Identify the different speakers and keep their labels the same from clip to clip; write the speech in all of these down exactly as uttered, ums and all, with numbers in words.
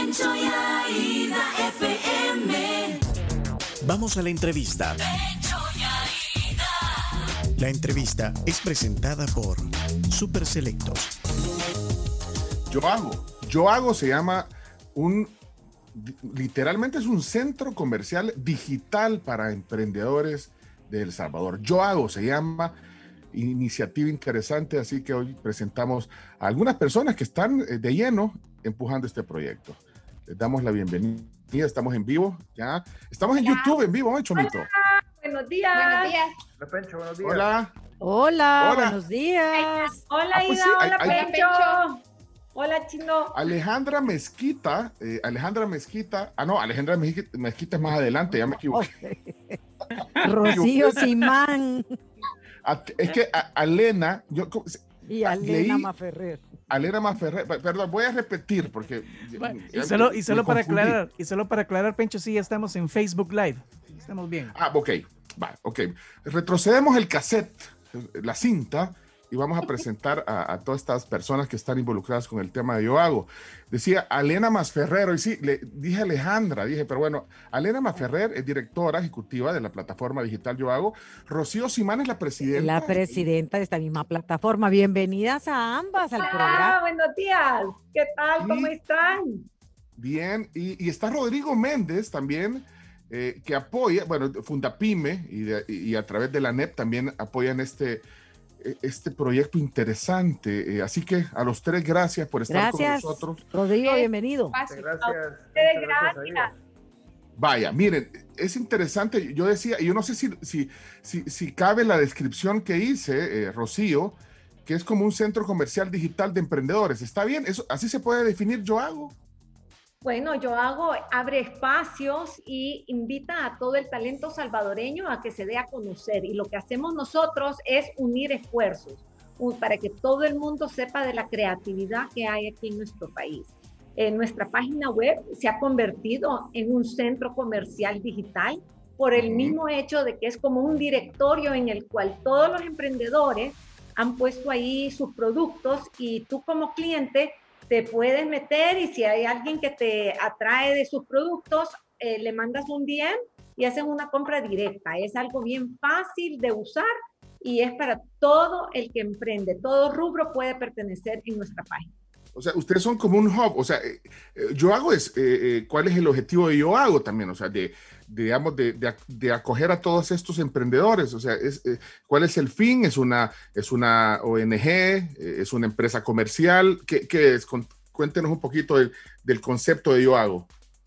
Speaker 1: Pencho y Aida F M.
Speaker 2: Vamos a la entrevista.
Speaker 1: Pencho y Aida.
Speaker 2: La entrevista es presentada por Super Selectos.
Speaker 3: Yo hago. Yo hago se llama un, literalmente es un centro comercial digital para emprendedores de El Salvador. Yo hago se llama, iniciativa interesante, así que hoy presentamos a algunas personas que están de lleno empujando este proyecto. Les damos la bienvenida, estamos en vivo, ya. Estamos en Hola. YouTube en vivo, ¿eh, Chomito?
Speaker 4: Hola, buenos días.
Speaker 5: Buenos días.
Speaker 6: Hola, Pencho, buenos días.
Speaker 3: Hola.
Speaker 7: Hola,
Speaker 3: Hola.
Speaker 7: buenos días.
Speaker 4: Hola,
Speaker 3: Ah, pues
Speaker 4: Ida,
Speaker 3: sí, hay-
Speaker 4: hola,
Speaker 3: hay-
Speaker 4: Pencho. Hola, Chino.
Speaker 3: Alejandra Mezquita, eh, Alejandra Mezquita, ah no, Alejandra Mezquita, Mezquita es más adelante, ya me equivoqué.
Speaker 7: Rocío Simán
Speaker 3: A- es que a- Alena, yo co-
Speaker 7: y Alena
Speaker 3: leí-
Speaker 7: Maferrer.
Speaker 3: Alena Maferrer, pe- perdón, voy a repetir porque
Speaker 8: Bueno,
Speaker 3: ya
Speaker 8: y solo,
Speaker 3: me-
Speaker 8: y solo
Speaker 3: me
Speaker 8: para
Speaker 3: confundí.
Speaker 8: aclarar, y solo para aclarar, Pencho, sí, ya estamos en Facebook Live. Estamos bien.
Speaker 3: Ah, ok, va, ok. Retrocedemos el cassette, la cinta, y vamos a presentar a, a todas estas personas que están involucradas con el tema de Yo Hago. Decía Alena Masferrero, y sí, le dije Alejandra, dije, pero bueno, Alena Masferrer es directora ejecutiva de la plataforma digital Yo Hago. Rocío Simán es la presidenta.
Speaker 7: La presidenta de esta misma plataforma. Bienvenidas a ambas al
Speaker 4: Ah,
Speaker 7: programa.
Speaker 4: buenos días. ¿Qué tal? ¿Cómo
Speaker 3: Y-
Speaker 4: están?
Speaker 3: Bien, y, y está Rodrigo Méndez también, eh, que apoya, bueno, Fundapyme y, de- y a través de la N E P también apoyan este, este proyecto interesante. Eh, así que a los tres, gracias por estar
Speaker 7: Gracias,
Speaker 3: con nosotros.
Speaker 7: Rodrigo, bienvenido.
Speaker 5: Fácil.
Speaker 6: Gracias.
Speaker 4: ustedes,
Speaker 6: muchas gracias a
Speaker 4: gracias.
Speaker 6: Dios.
Speaker 3: Vaya, miren, es interesante. Yo decía, y yo no sé si, si, si, si cabe la descripción que hice, eh, Rocío, que es como un centro comercial digital de emprendedores. ¿Está bien? Eso, ¿así se puede definir Yo Hago?
Speaker 4: Bueno, Yo Hago abre espacios y invita a todo el talento salvadoreño a que se dé a conocer. Y lo que hacemos nosotros es unir esfuerzos un- para que todo el mundo sepa de la creatividad que hay aquí en nuestro país. Eh, nuestra página web se ha convertido en un centro comercial digital por el
Speaker 3: Ujú.
Speaker 4: mismo hecho de que es como un directorio en el cual todos los emprendedores han puesto ahí sus productos y tú como cliente te puedes meter y si hay alguien que te atrae de sus productos, eh, le mandas un D M y hacen una compra directa. Es algo bien fácil de usar y es para todo el que emprende. Todo rubro puede pertenecer en nuestra página.
Speaker 3: O sea, ustedes son como un hub. O sea, eh, eh, Yo Hago es, eh, eh, ¿cuál es el objetivo de Yo Hago también? O sea, de, de, digamos, de, de, ac- de acoger a todos estos emprendedores. O sea, es, eh, ¿cuál es el fin? ¿Es una, es una O N G? Eh, ¿Es una empresa comercial? ¿Qué, qué es? Con- cuéntenos un poquito del, del concepto de Yo Hago.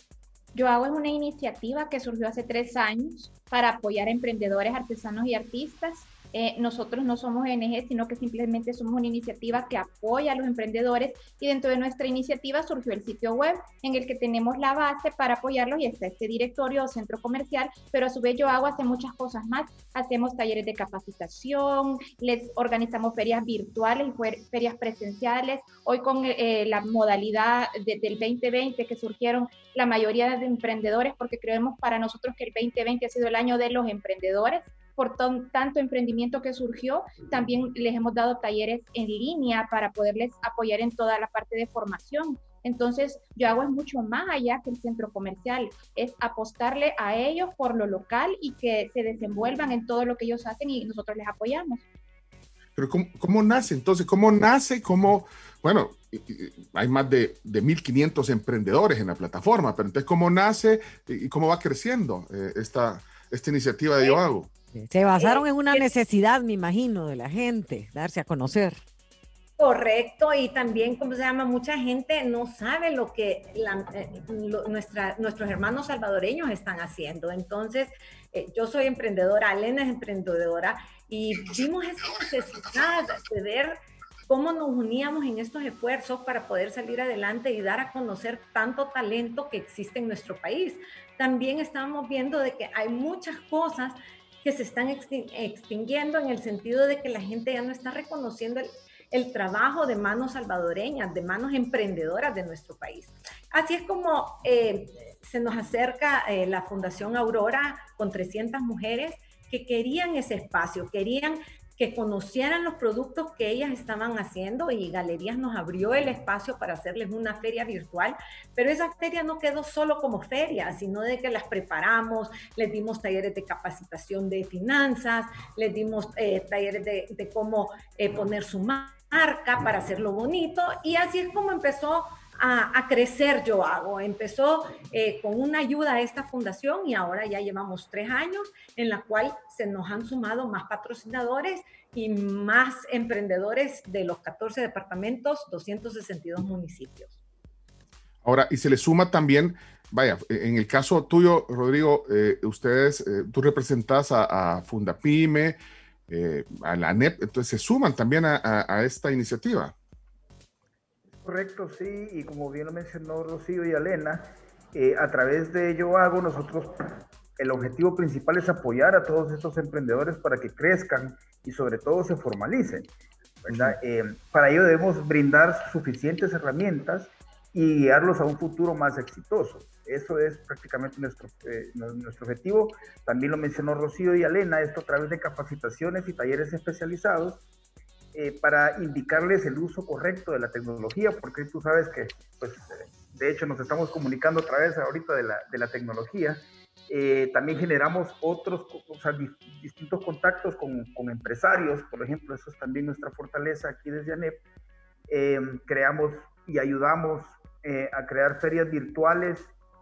Speaker 5: Yo Hago es una iniciativa que surgió hace tres años para apoyar a emprendedores, artesanos y artistas. Eh, nosotros no somos O N G, sino que simplemente somos una iniciativa que apoya a los emprendedores y dentro de nuestra iniciativa surgió el sitio web en el que tenemos la base para apoyarlos y está este directorio o centro comercial, pero a su vez Yo Hago hace muchas cosas más. Hacemos talleres de capacitación, les organizamos ferias virtuales y fuer- ferias presenciales. Hoy con eh, la modalidad de- del veinte veinte que surgieron la mayoría de emprendedores, porque creemos para nosotros que el veinte veinte ha sido el año de los emprendedores, por ton- tanto emprendimiento que surgió, también les hemos dado talleres en línea para poderles apoyar en toda la parte de formación. Entonces, Yo Hago es mucho más allá que el centro comercial, es apostarle a ellos por lo local y que se desenvuelvan en todo lo que ellos hacen y nosotros les apoyamos.
Speaker 3: Pero ¿cómo, cómo nace entonces? ¿Cómo nace? ¿Cómo? Bueno, y- y- hay más de, de mil quinientos emprendedores en la plataforma, pero entonces ¿cómo nace y cómo va creciendo eh, esta, esta iniciativa de Yo Hago?
Speaker 7: Se basaron
Speaker 4: Eh,
Speaker 7: en una
Speaker 4: es-
Speaker 7: necesidad, me imagino, de la gente, darse a conocer.
Speaker 4: Correcto, y también, ¿cómo se llama? Mucha gente no sabe lo que la- eh, lo- nuestra- nuestros hermanos salvadoreños están haciendo. Entonces, eh, yo soy emprendedora, Alena es emprendedora, y vimos esa necesidad de ver cómo nos uníamos en estos esfuerzos para poder salir adelante y dar a conocer tanto talento que existe en nuestro país. También estamos viendo de que hay muchas cosas que se están extin- extinguiendo en el sentido de que la gente ya no está reconociendo el, el trabajo de manos salvadoreñas, de manos emprendedoras de nuestro país. Así es como eh, se nos acerca eh, la Fundación Aurora con trescientas mujeres que querían ese espacio, querían que conocieran los productos que ellas estaban haciendo, y Galerías nos abrió el espacio para hacerles una feria virtual, pero esa feria no quedó solo como feria, sino de que las preparamos, les dimos talleres de capacitación de finanzas, les dimos eh, talleres de, de cómo eh, poner su marca para hacerlo bonito, y así es como empezó A, a crecer Yo Hago. Empezó eh, con una ayuda a esta fundación y ahora ya llevamos tres años en la cual se nos han sumado más patrocinadores y más emprendedores de los catorce departamentos, doscientos sesenta y dos municipios.
Speaker 3: Ahora, y se le suma también, vaya, en el caso tuyo, Rodrigo, eh, ustedes, eh, tú representas a, a Fundapyme, eh, a la A N E P, entonces se suman también a, a, a esta iniciativa.
Speaker 6: Correcto, sí, y como bien lo mencionó Rocío y Alena, eh, a través de Yo Hago, nosotros, el objetivo principal es apoyar a todos estos emprendedores para que crezcan y sobre todo se formalicen, ¿verdad? Uh-huh. Eh, para ello debemos brindar suficientes herramientas y guiarlos a un futuro más exitoso. Eso es prácticamente nuestro, eh, nuestro objetivo. También lo mencionó Rocío y Alena, esto a través de capacitaciones y talleres especializados, Eh, para indicarles el uso correcto de la tecnología, porque tú sabes que, pues, de hecho nos estamos comunicando a través ahorita de la, de la tecnología. Eh, también generamos otros, o sea, di, distintos contactos con, con empresarios, por ejemplo, eso es también nuestra fortaleza aquí desde A N E P. Eh, creamos y ayudamos eh, a crear ferias virtuales.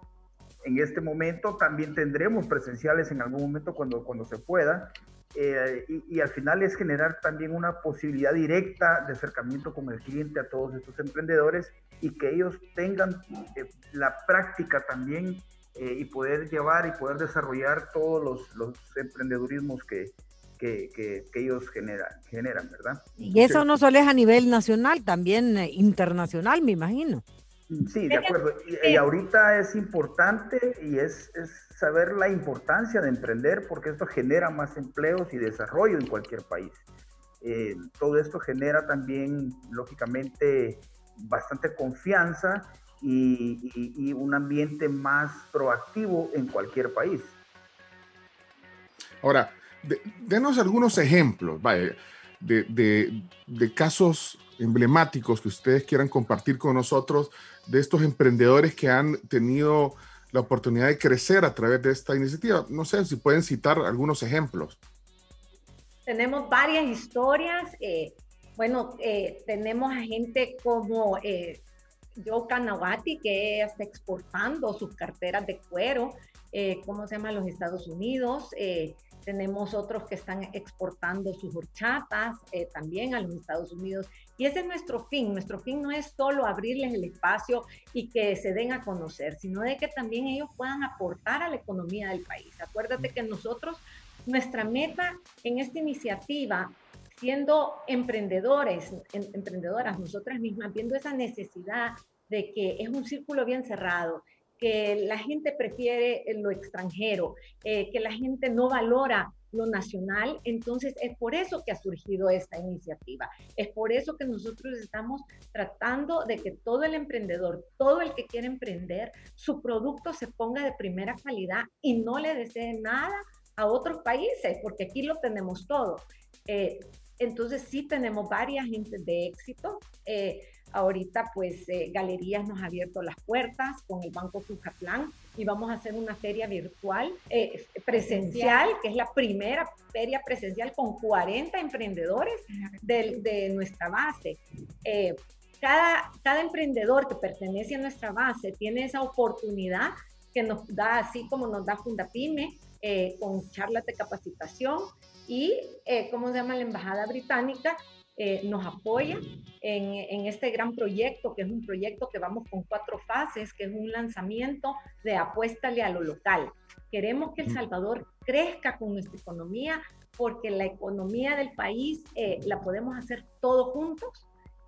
Speaker 6: En este momento también tendremos presenciales en algún momento cuando, cuando se pueda. Eh, y, y al final es generar también una posibilidad directa de acercamiento con el cliente a todos estos emprendedores y que ellos tengan eh, la práctica también eh, y poder llevar y poder desarrollar todos los, los emprendedurismos que, que, que, que ellos generan, generan, ¿verdad?
Speaker 7: Y eso no solo es a nivel nacional, también eh, internacional, me imagino.
Speaker 6: Sí, de acuerdo. Y, y ahorita es importante y es, es saber la importancia de emprender porque esto genera más empleos y desarrollo en cualquier país. Eh, todo esto genera también, lógicamente, bastante confianza y, y, y un ambiente más proactivo en cualquier país.
Speaker 3: Ahora, de, denos algunos ejemplos, vaya, de, de, de casos emblemáticos que ustedes quieran compartir con nosotros de estos emprendedores que han tenido la oportunidad de crecer a través de esta iniciativa. No sé si pueden citar algunos ejemplos.
Speaker 4: Tenemos varias historias. Eh, bueno, eh, tenemos a gente como eh, Joe Kanawati, que está exportando sus carteras de cuero, eh, ¿cómo se llama? A los Estados Unidos. Eh, Tenemos otros que están exportando sus horchatas eh, también a los Estados Unidos. Y ese es nuestro fin. Nuestro fin no es solo abrirles el espacio y que se den a conocer, sino de que también ellos puedan aportar a la economía del país. Acuérdate que nosotros, nuestra meta en esta iniciativa, siendo emprendedores, em, emprendedoras, nosotras mismas, viendo esa necesidad de que es un círculo bien cerrado, que la gente prefiere lo extranjero, eh, que la gente no valora lo nacional, entonces es por eso que ha surgido esta iniciativa, es por eso que nosotros estamos tratando de que todo el emprendedor, todo el que quiere emprender, su producto se ponga de primera calidad y no le desee nada a otros países, porque aquí lo tenemos todo. Eh, entonces sí tenemos varias gentes de éxito. Eh, ahorita pues eh, Galerías nos ha abierto las puertas con el Banco Cuscatlán y vamos a hacer una feria virtual eh, presencial, que es la primera feria presencial con cuarenta emprendedores de, de nuestra base. Eh, cada, cada emprendedor que pertenece a nuestra base tiene esa oportunidad que nos da, así como nos da Fundapyme, eh, con charlas de capacitación y, eh, ¿cómo se llama? La Embajada Británica eh, nos apoya en, en este gran proyecto, que es un proyecto que vamos con cuatro fases, que es un lanzamiento de apuéstale a lo local. Queremos que El Salvador crezca con nuestra economía, porque la economía del país eh, la podemos hacer todos juntos,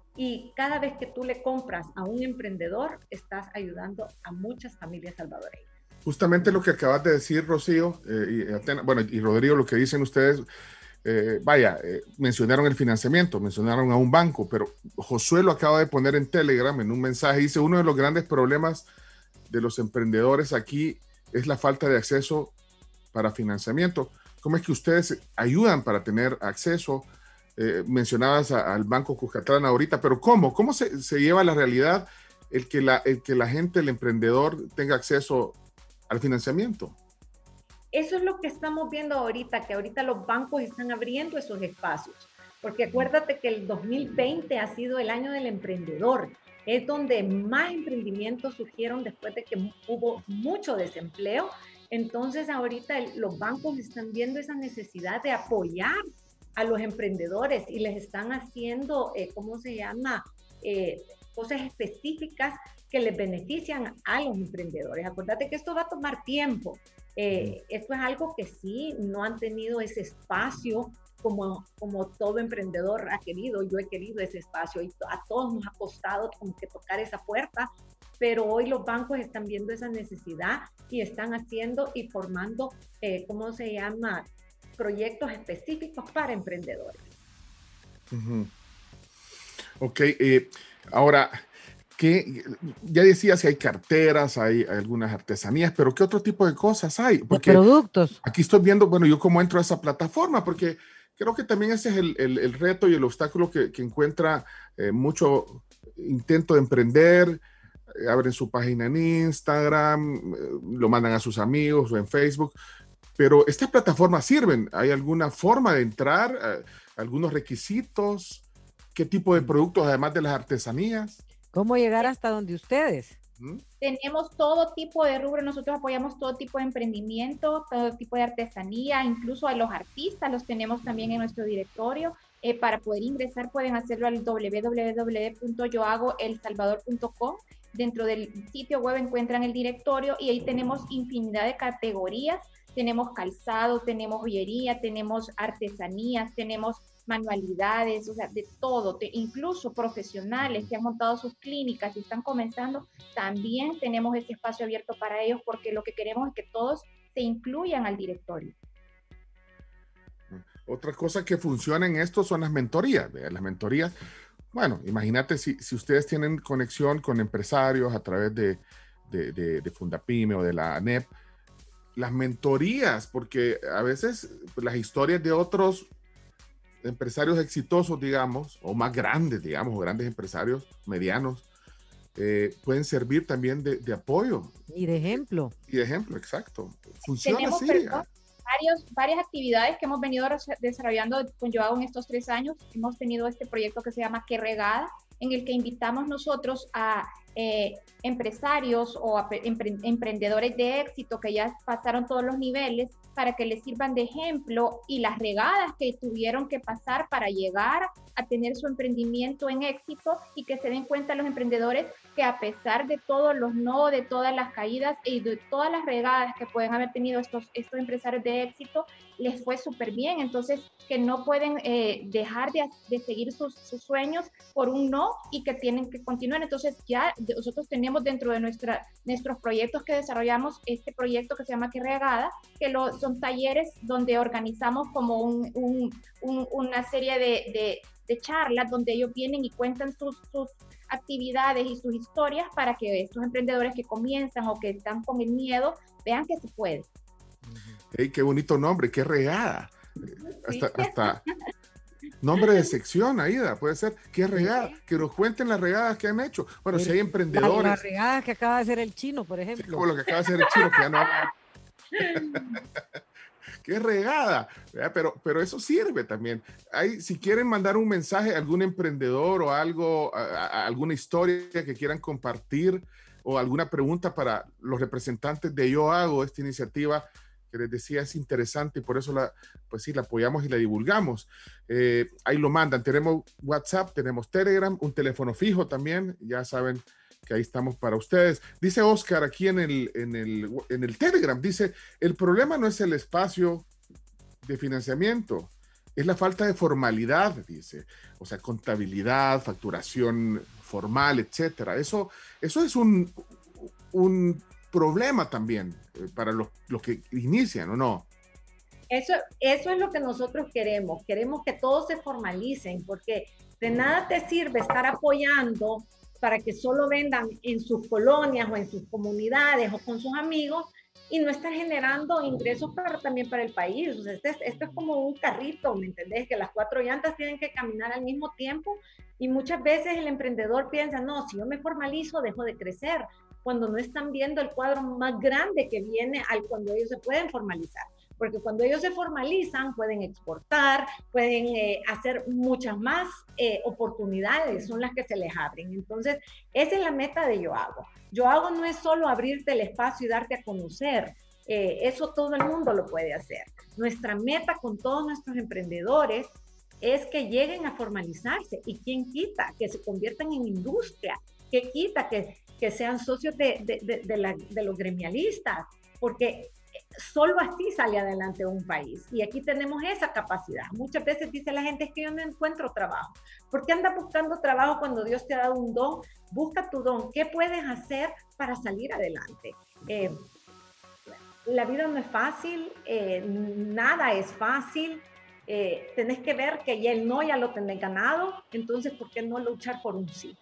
Speaker 4: y cada vez que tú le compras a un emprendedor, estás ayudando a muchas familias salvadoreñas. Justamente lo que acabas de decir, Rocío, eh, y Atena, bueno, y Rodrigo, lo que dicen ustedes, eh, vaya, eh, mencionaron el financiamiento, mencionaron a un banco, pero Josué lo acaba de poner en Telegram, en un mensaje, dice, uno de los grandes problemas de los emprendedores aquí es la falta de acceso para financiamiento. ¿Cómo es que ustedes ayudan para tener acceso
Speaker 3: Eh, mencionabas a, al Banco Cuscatlán ahorita, pero ¿cómo? ¿Cómo se, se lleva a la realidad el que la, el que la gente, el emprendedor, tenga acceso al financiamiento?
Speaker 4: Eso es lo que estamos viendo ahorita, que ahorita los bancos están abriendo esos espacios. Porque acuérdate que el dos mil veinte ha sido el año del emprendedor. Es donde más emprendimientos surgieron después de que hubo mucho desempleo. Entonces ahorita el, los bancos están viendo esa necesidad de apoyar a los emprendedores y les están haciendo, eh, ¿cómo se llama? Eh, cosas específicas que les benefician a los emprendedores. Acuérdate que esto va a tomar tiempo. Eh, esto es algo que sí, no han tenido ese espacio como, como todo emprendedor ha querido. Yo he querido ese espacio y a todos nos ha costado como que tocar esa puerta, pero hoy los bancos están viendo esa necesidad y están haciendo y formando, eh, ¿cómo se llama? Proyectos específicos para emprendedores.
Speaker 3: Uh-huh. Ok, eh, ahora, ¿qué? Ya decías que hay carteras, hay, hay algunas artesanías, pero ¿qué otro tipo de cosas hay? Porque
Speaker 7: de productos.
Speaker 3: Aquí estoy viendo, bueno, yo cómo entro a esa plataforma, porque creo que también ese es el, el, el reto y el obstáculo que, que encuentra eh, mucho intento de emprender. Eh, abren su página en Instagram, eh, lo mandan a sus amigos o en Facebook. Pero estas plataformas sirven. ¿Hay alguna forma de entrar? Eh, ¿Algunos requisitos? ¿Qué tipo de productos, además de las artesanías?
Speaker 7: ¿Cómo llegar hasta donde ustedes?
Speaker 3: ¿Mm?
Speaker 5: Tenemos todo tipo de rubro, nosotros apoyamos todo tipo de emprendimiento, todo tipo de artesanía, incluso a los artistas los tenemos también en nuestro directorio. Eh, para poder ingresar pueden hacerlo al doble u doble u doble u punto yo hago el salvador punto com. Dentro del sitio web encuentran el directorio y ahí tenemos infinidad de categorías. Tenemos calzado, tenemos joyería, tenemos artesanías, tenemos manualidades, o sea, de todo, te, incluso profesionales que han montado sus clínicas y están comenzando, también tenemos ese espacio abierto para ellos porque lo que queremos es que todos se incluyan al directorio.
Speaker 3: Otra cosa que funciona en esto son las mentorías. ¿Ve? Las mentorías, bueno, imagínate si, si ustedes tienen conexión con empresarios a través de, de, de, de Fundapyme o de la A N E P, las mentorías, porque a veces pues, las historias de otros empresarios exitosos, digamos, o más grandes, digamos, o grandes empresarios medianos, eh, pueden servir también de, de apoyo.
Speaker 7: Y de ejemplo.
Speaker 3: Y de ejemplo, exacto. Funciona
Speaker 5: Tenemos,
Speaker 3: así.
Speaker 5: perdón, varios, varias actividades que hemos venido desarrollando con Yo Hago en estos tres años. Hemos tenido este proyecto que se llama Qué Regada, en el que invitamos nosotros a eh, empresarios o a empre emprendedores de éxito que ya pasaron todos los niveles para que les sirvan de ejemplo y las regadas que tuvieron que pasar para llegar a tener su emprendimiento en éxito y que se den cuenta los emprendedores que a pesar de todos los no, de todas las caídas y de todas las regadas que pueden haber tenido estos, estos empresarios de éxito, les fue súper bien. Entonces, que no pueden eh, dejar de, de seguir sus, sus sueños por un no y que tienen que continuar. Entonces, ya nosotros tenemos dentro de nuestra, nuestros proyectos que desarrollamos este proyecto que se llama Qué Regada, que lo, son talleres donde organizamos como un, un, un, una serie de, de, de charlas donde ellos vienen y cuentan sus, sus actividades y sus historias para que estos emprendedores que comienzan o que están con el miedo vean que se puede.
Speaker 3: Hey, qué bonito nombre, Qué Regada. Hasta, sí. hasta nombre de sección, Aida, puede ser. Qué regada, sí. Que nos cuenten las regadas que han hecho. Bueno, el, si hay emprendedores.
Speaker 7: Las regadas que acaba de hacer el chino, por ejemplo.
Speaker 3: Sí, como lo que acaba de hacer el chino, que ya no. Qué regada, pero, pero eso sirve también. Hay, si quieren mandar un mensaje a algún emprendedor o algo, a, a alguna historia que quieran compartir o alguna pregunta para los representantes de Yo Hago, esta iniciativa que les decía es interesante y por eso la, pues sí, la apoyamos y la divulgamos. Eh, ahí lo mandan. Tenemos WhatsApp, tenemos Telegram, un teléfono fijo también. Ya saben que ahí estamos para ustedes. Dice Oscar aquí en el, en el, en el Telegram, dice, el problema no es el espacio de financiamiento, es la falta de formalidad, dice. O sea, contabilidad, facturación formal, etcétera. Eso, eso es un, un problema también eh, para los, los que inician, ¿o no?
Speaker 4: Eso, eso es lo que nosotros queremos. Queremos que todos se formalicen, porque de nada te sirve estar apoyando para que solo vendan en sus colonias o en sus comunidades o con sus amigos y no está generando ingresos para, también para el país. O sea, este, esto es como un carrito, ¿me entendés? Que las cuatro llantas tienen que caminar al mismo tiempo y muchas veces el emprendedor piensa, no, si yo me formalizo, dejo de crecer, cuando no están viendo el cuadro más grande que viene al cuando ellos se pueden formalizar. Porque cuando ellos se formalizan, pueden exportar, pueden eh, hacer muchas más eh, oportunidades, son las que se les abren. Entonces, esa es la meta de Yo Hago. Yo Hago no es solo abrirte el espacio y darte a conocer, eh, eso todo el mundo lo puede hacer. Nuestra meta con todos nuestros emprendedores es que lleguen a formalizarse, y quién quita que se conviertan en industria, que quita que, que sean socios de, de, de, de, la, de los gremialistas, porque solo así sale adelante un país, y aquí tenemos esa capacidad. Muchas veces dice la gente, es que yo no encuentro trabajo. ¿Por qué andas buscando trabajo cuando Dios te ha dado un don? Busca tu don. ¿Qué puedes hacer para salir adelante? Eh, la vida no es fácil, eh, nada es fácil. Eh, tenés que ver que ya el no ya lo tenés ganado, entonces ¿por qué no luchar por un sí?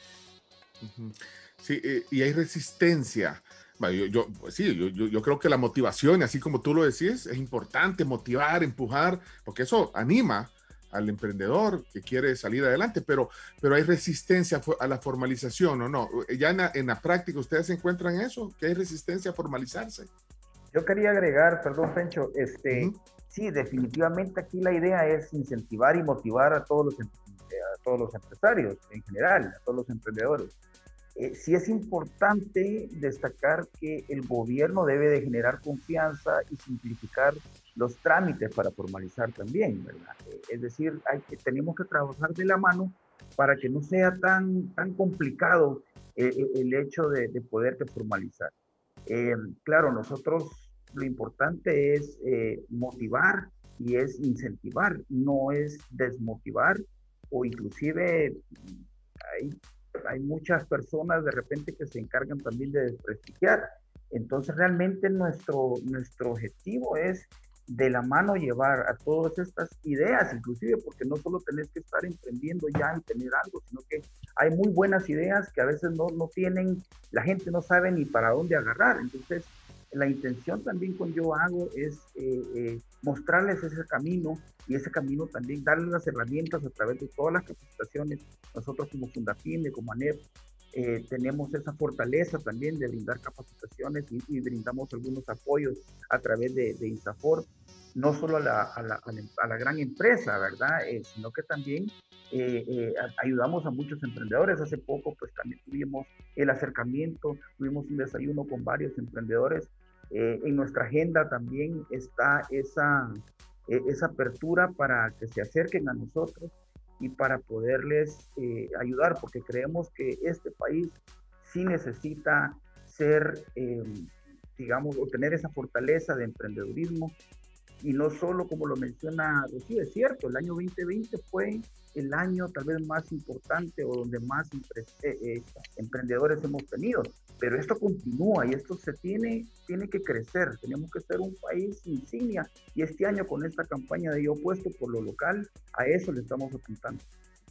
Speaker 3: Sí, eh, y hay resistencia. Bueno, yo, yo, pues sí, yo, yo, yo creo que la motivación, así como tú lo decís, es importante motivar, empujar, porque eso anima al emprendedor que quiere salir adelante, pero, pero hay resistencia a la formalización, ¿o no? Ya en la, en la práctica, ¿ustedes encuentran eso? ¿Que hay resistencia a formalizarse?
Speaker 6: Yo quería agregar, perdón, Pencho, este, uh-huh. sí, definitivamente aquí la idea es incentivar y motivar a todos los, a todos los empresarios en general, a todos los emprendedores. Eh, sí es importante destacar que el gobierno debe de generar confianza y simplificar los trámites para formalizar también, ¿verdad? Eh, es decir, hay que, tenemos que trabajar de la mano para que no sea tan, tan complicado eh, el hecho de, de poderte formalizar. Eh, claro, nosotros lo importante es eh, motivar y es incentivar, no es desmotivar, o inclusive hay, hay muchas personas de repente que se encargan también de desprestigiar. Entonces realmente nuestro, nuestro objetivo es de la mano llevar a todas estas ideas, inclusive porque no solo tenés que estar emprendiendo ya y tener algo, sino que hay muy buenas ideas que a veces no, no tienen, la gente no sabe ni para dónde agarrar. Entonces la intención también con Yo Hago es eh, eh, mostrarles ese camino, y ese camino también darles las herramientas a través de todas las capacitaciones. Nosotros como Fundapyme, como ANEP, eh, tenemos esa fortaleza también de brindar capacitaciones y, y brindamos algunos apoyos a través de, de INSAFORP, no solo a la, a la, a la, a la gran empresa, ¿verdad? Eh, sino que también eh, eh, ayudamos a muchos emprendedores. Hace poco pues también tuvimos el acercamiento, tuvimos un desayuno con varios emprendedores. Eh, en nuestra agenda también está esa, eh, esa apertura para que se acerquen a nosotros y para poderles eh, ayudar, porque creemos que este país sí necesita ser, eh, digamos, o tener esa fortaleza de emprendedurismo, y no solo como lo menciona Rocío, es cierto, el año veinte veinte fue el año tal vez más importante o donde más eh, eh, emprendedores hemos tenido, pero esto continúa y esto se tiene, tiene que crecer. Tenemos que ser un país insignia, y este año con esta campaña de Yo Puesto por lo local, a eso le estamos apuntando.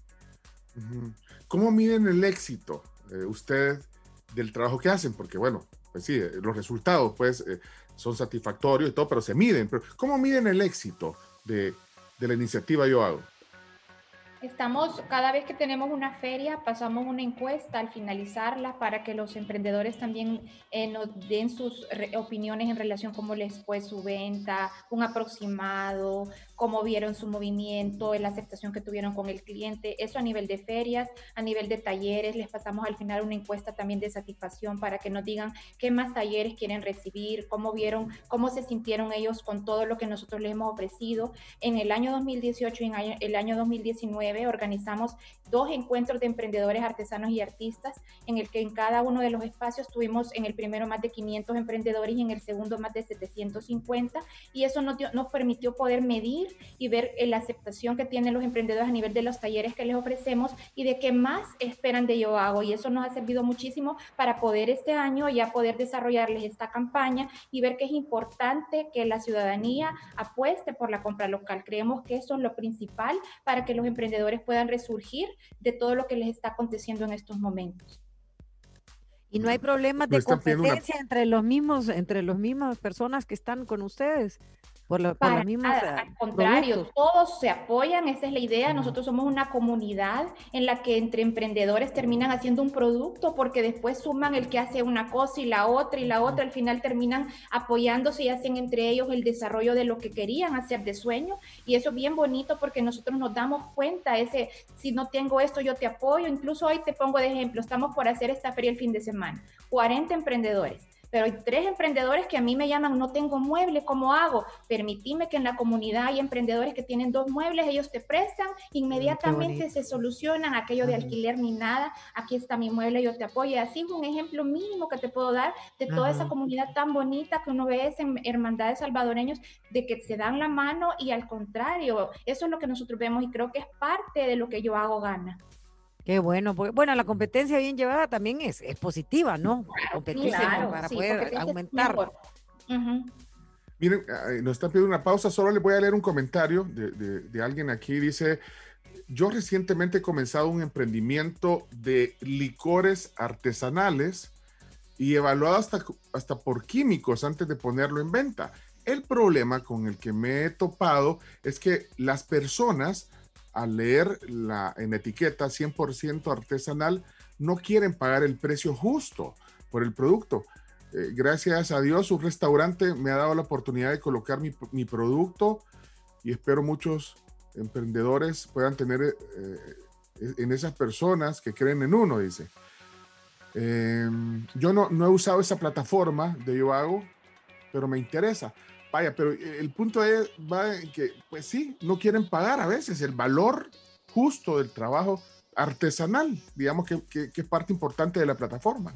Speaker 3: ¿Cómo miden el éxito eh, ustedes del trabajo que hacen? Porque bueno, pues sí, los resultados pues eh, son satisfactorios y todo, pero se miden. Pero ¿cómo miden el éxito de, de la iniciativa Yo Hago?
Speaker 5: Estamos, cada vez que tenemos una feria, pasamos una encuesta al finalizarla para que los emprendedores también eh, nos den sus re- opiniones en relación a cómo les fue su venta, un aproximado, cómo vieron su movimiento, la aceptación que tuvieron con el cliente. Eso a nivel de ferias, a nivel de talleres, les pasamos al final una encuesta también de satisfacción para que nos digan qué más talleres quieren recibir, cómo vieron, cómo se sintieron ellos con todo lo que nosotros les hemos ofrecido. En el año dos mil dieciocho y en el año dos mil diecinueve organizamos dos encuentros de emprendedores, artesanos y artistas, en el que en cada uno de los espacios tuvimos en el primero más de quinientos emprendedores y en el segundo más de setecientos cincuenta, y eso nos, dio, nos permitió poder medir y ver la aceptación que tienen los emprendedores a nivel de los talleres que les ofrecemos y de qué más esperan de Yo Hago, y eso nos ha servido muchísimo para poder este año ya poder desarrollarles esta campaña y ver que es importante que la ciudadanía apueste por la compra local. Creemos que eso es lo principal para que los emprendedores puedan resurgir de todo lo que les está aconteciendo en estos momentos.
Speaker 7: Y no hay problemas
Speaker 3: No
Speaker 7: de
Speaker 3: están pidiendo una-
Speaker 7: competencia entre los mismos, entre los mismas personas que están con ustedes. Por, la, por
Speaker 5: Para
Speaker 7: las mismas
Speaker 5: nada,
Speaker 7: eh,
Speaker 5: al contrario,
Speaker 7: productos.
Speaker 5: todos se apoyan, esa es la idea.
Speaker 7: Ujú.
Speaker 5: Nosotros somos una comunidad en la que entre emprendedores terminan haciendo un producto porque después suman el que hace una cosa y la otra y la otra, al final terminan apoyándose y hacen entre ellos el desarrollo de lo que querían hacer de sueño, y eso es bien bonito porque nosotros nos damos cuenta, ese, si no tengo esto yo te apoyo. Incluso hoy te pongo de ejemplo, estamos por hacer esta feria el fin de semana, cuarenta emprendedores. Pero hay tres emprendedores que a mí me llaman, no tengo mueble, ¿cómo hago? Permitime que en la comunidad hay emprendedores que tienen dos muebles, ellos te prestan, inmediatamente se solucionan aquello de alquiler ni nada, aquí está mi mueble, yo te apoyo. Y así es un ejemplo mínimo que te puedo dar de toda
Speaker 7: Ajá.
Speaker 5: esa comunidad tan bonita que uno ve en hermandades salvadoreños, de que se dan la mano y al contrario, eso es lo que nosotros vemos y creo que es parte de lo que Yo Hago gana.
Speaker 7: Qué bueno, porque, bueno, la competencia bien llevada también es, es positiva, ¿no? Competencia
Speaker 5: Claro,
Speaker 7: para
Speaker 5: sí,
Speaker 7: poder
Speaker 5: porque te haces
Speaker 7: aumentar.
Speaker 5: mejor. Ujú.
Speaker 3: Miren, eh, nos están pidiendo una pausa, solo les voy a leer un comentario de, de, de alguien aquí, dice, yo recientemente he comenzado un emprendimiento de licores artesanales y evaluado hasta, hasta por químicos antes de ponerlo en venta. El problema con el que me he topado es que las personas, al leer la, en etiqueta cien por ciento artesanal, no quieren pagar el precio justo por el producto. Eh, gracias a Dios, un restaurante me ha dado la oportunidad de colocar mi, mi producto y espero muchos emprendedores puedan tener eh, en esas personas que creen en uno, dice. Eh, yo no, no he usado esa plataforma de Yo Hago, pero me interesa. Vaya, pero el punto es, va en que, pues sí, no quieren pagar a veces el valor justo del trabajo artesanal, digamos que, que, que es parte importante de la plataforma.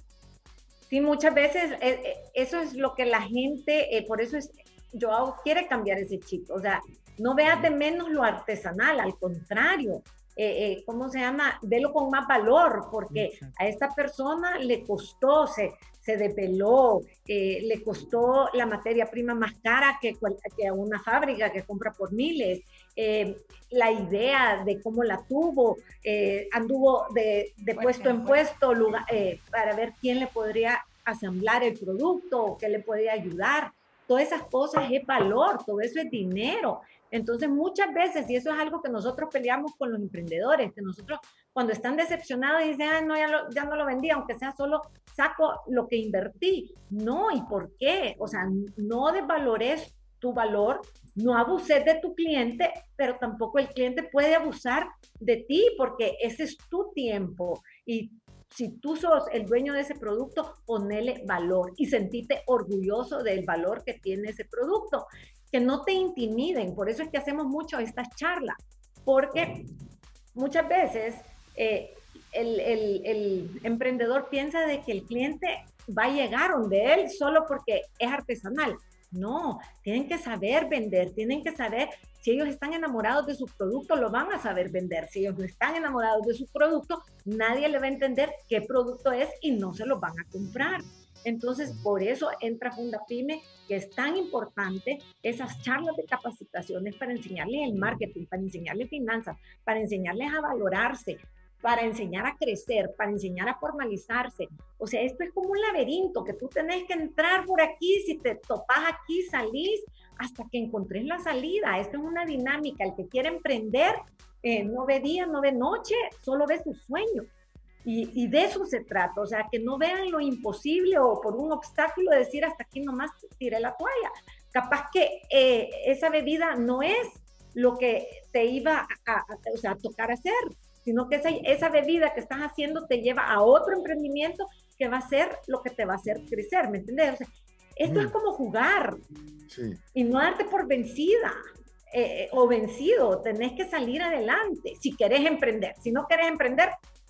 Speaker 4: Sí, muchas veces eh, eh, eso es lo que la gente, eh, por eso es, Yo Hago quiere cambiar ese chip, o sea, no veas de menos lo artesanal, al contrario, eh, eh, ¿cómo se llama? Velo con más valor, porque a esta persona le costó, se, se depeló, eh, le costó la materia prima más cara que, que a una fábrica que compra por miles, eh, la idea de cómo la tuvo, eh, anduvo de, de puesto en puesto lugar, eh, para ver quién le podría asamblar el producto o qué le podría ayudar. Todas esas cosas es valor, todo eso es dinero. Entonces, muchas veces, y eso es algo que nosotros peleamos con los emprendedores, que nosotros cuando están decepcionados dicen, ah, no, ya, lo, ya no lo vendí, aunque sea solo saco lo que invertí. No, ¿y por qué? O sea, no desvalores tu valor, no abuses de tu cliente, pero tampoco el cliente puede abusar de ti, porque ese es tu tiempo. Y si tú sos el dueño de ese producto, ponele valor y sentite orgulloso del valor que tiene ese producto. Que no te intimiden, por eso es que hacemos mucho estas charlas, porque muchas veces eh, el, el, el emprendedor piensa de que el cliente va a llegar donde él solo porque es artesanal. No, tienen que saber vender, tienen que saber, si ellos están enamorados de su producto, lo van a saber vender. Si ellos no están enamorados de su producto, nadie le va a entender qué producto es y no se lo van a comprar. Entonces, por eso entra Fundapyme, que es tan importante, esas charlas de capacitaciones para enseñarles el marketing, para enseñarles finanzas, para enseñarles a valorarse, para enseñar a crecer, para enseñar a formalizarse. O sea, esto es como un laberinto, que tú tenés que entrar por aquí, si te topas aquí, salís, hasta que encontres la salida. Esto es una dinámica. El que quiere emprender, eh, no ve día, no ve noche, solo ve sus sueños. Y, y de eso se trata, o sea, que no vean lo imposible o por un obstáculo decir hasta aquí nomás tiré la toalla. Capaz que eh, esa bebida no es lo que te iba a, a, o sea, a tocar hacer, sino que esa, esa bebida que estás haciendo te lleva a otro emprendimiento que va a ser lo que te va a hacer crecer, ¿me entiendes? O sea, esto mm. es como jugar sí. y no darte por vencida. Eh, o vencido, tenés que salir adelante si querés emprender. Si no querés emprender,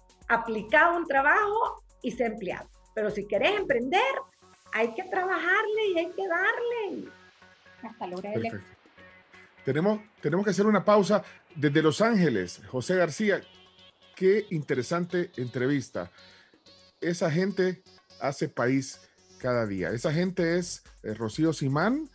Speaker 4: aplica un trabajo y ser empleado. Pero si querés emprender, hay que trabajarle y hay que darle hasta lograr el éxito.
Speaker 3: Tenemos, tenemos que hacer una pausa. Desde Los Ángeles, José García, qué interesante entrevista. Esa gente hace país cada día. Esa gente es eh, Rocío Simán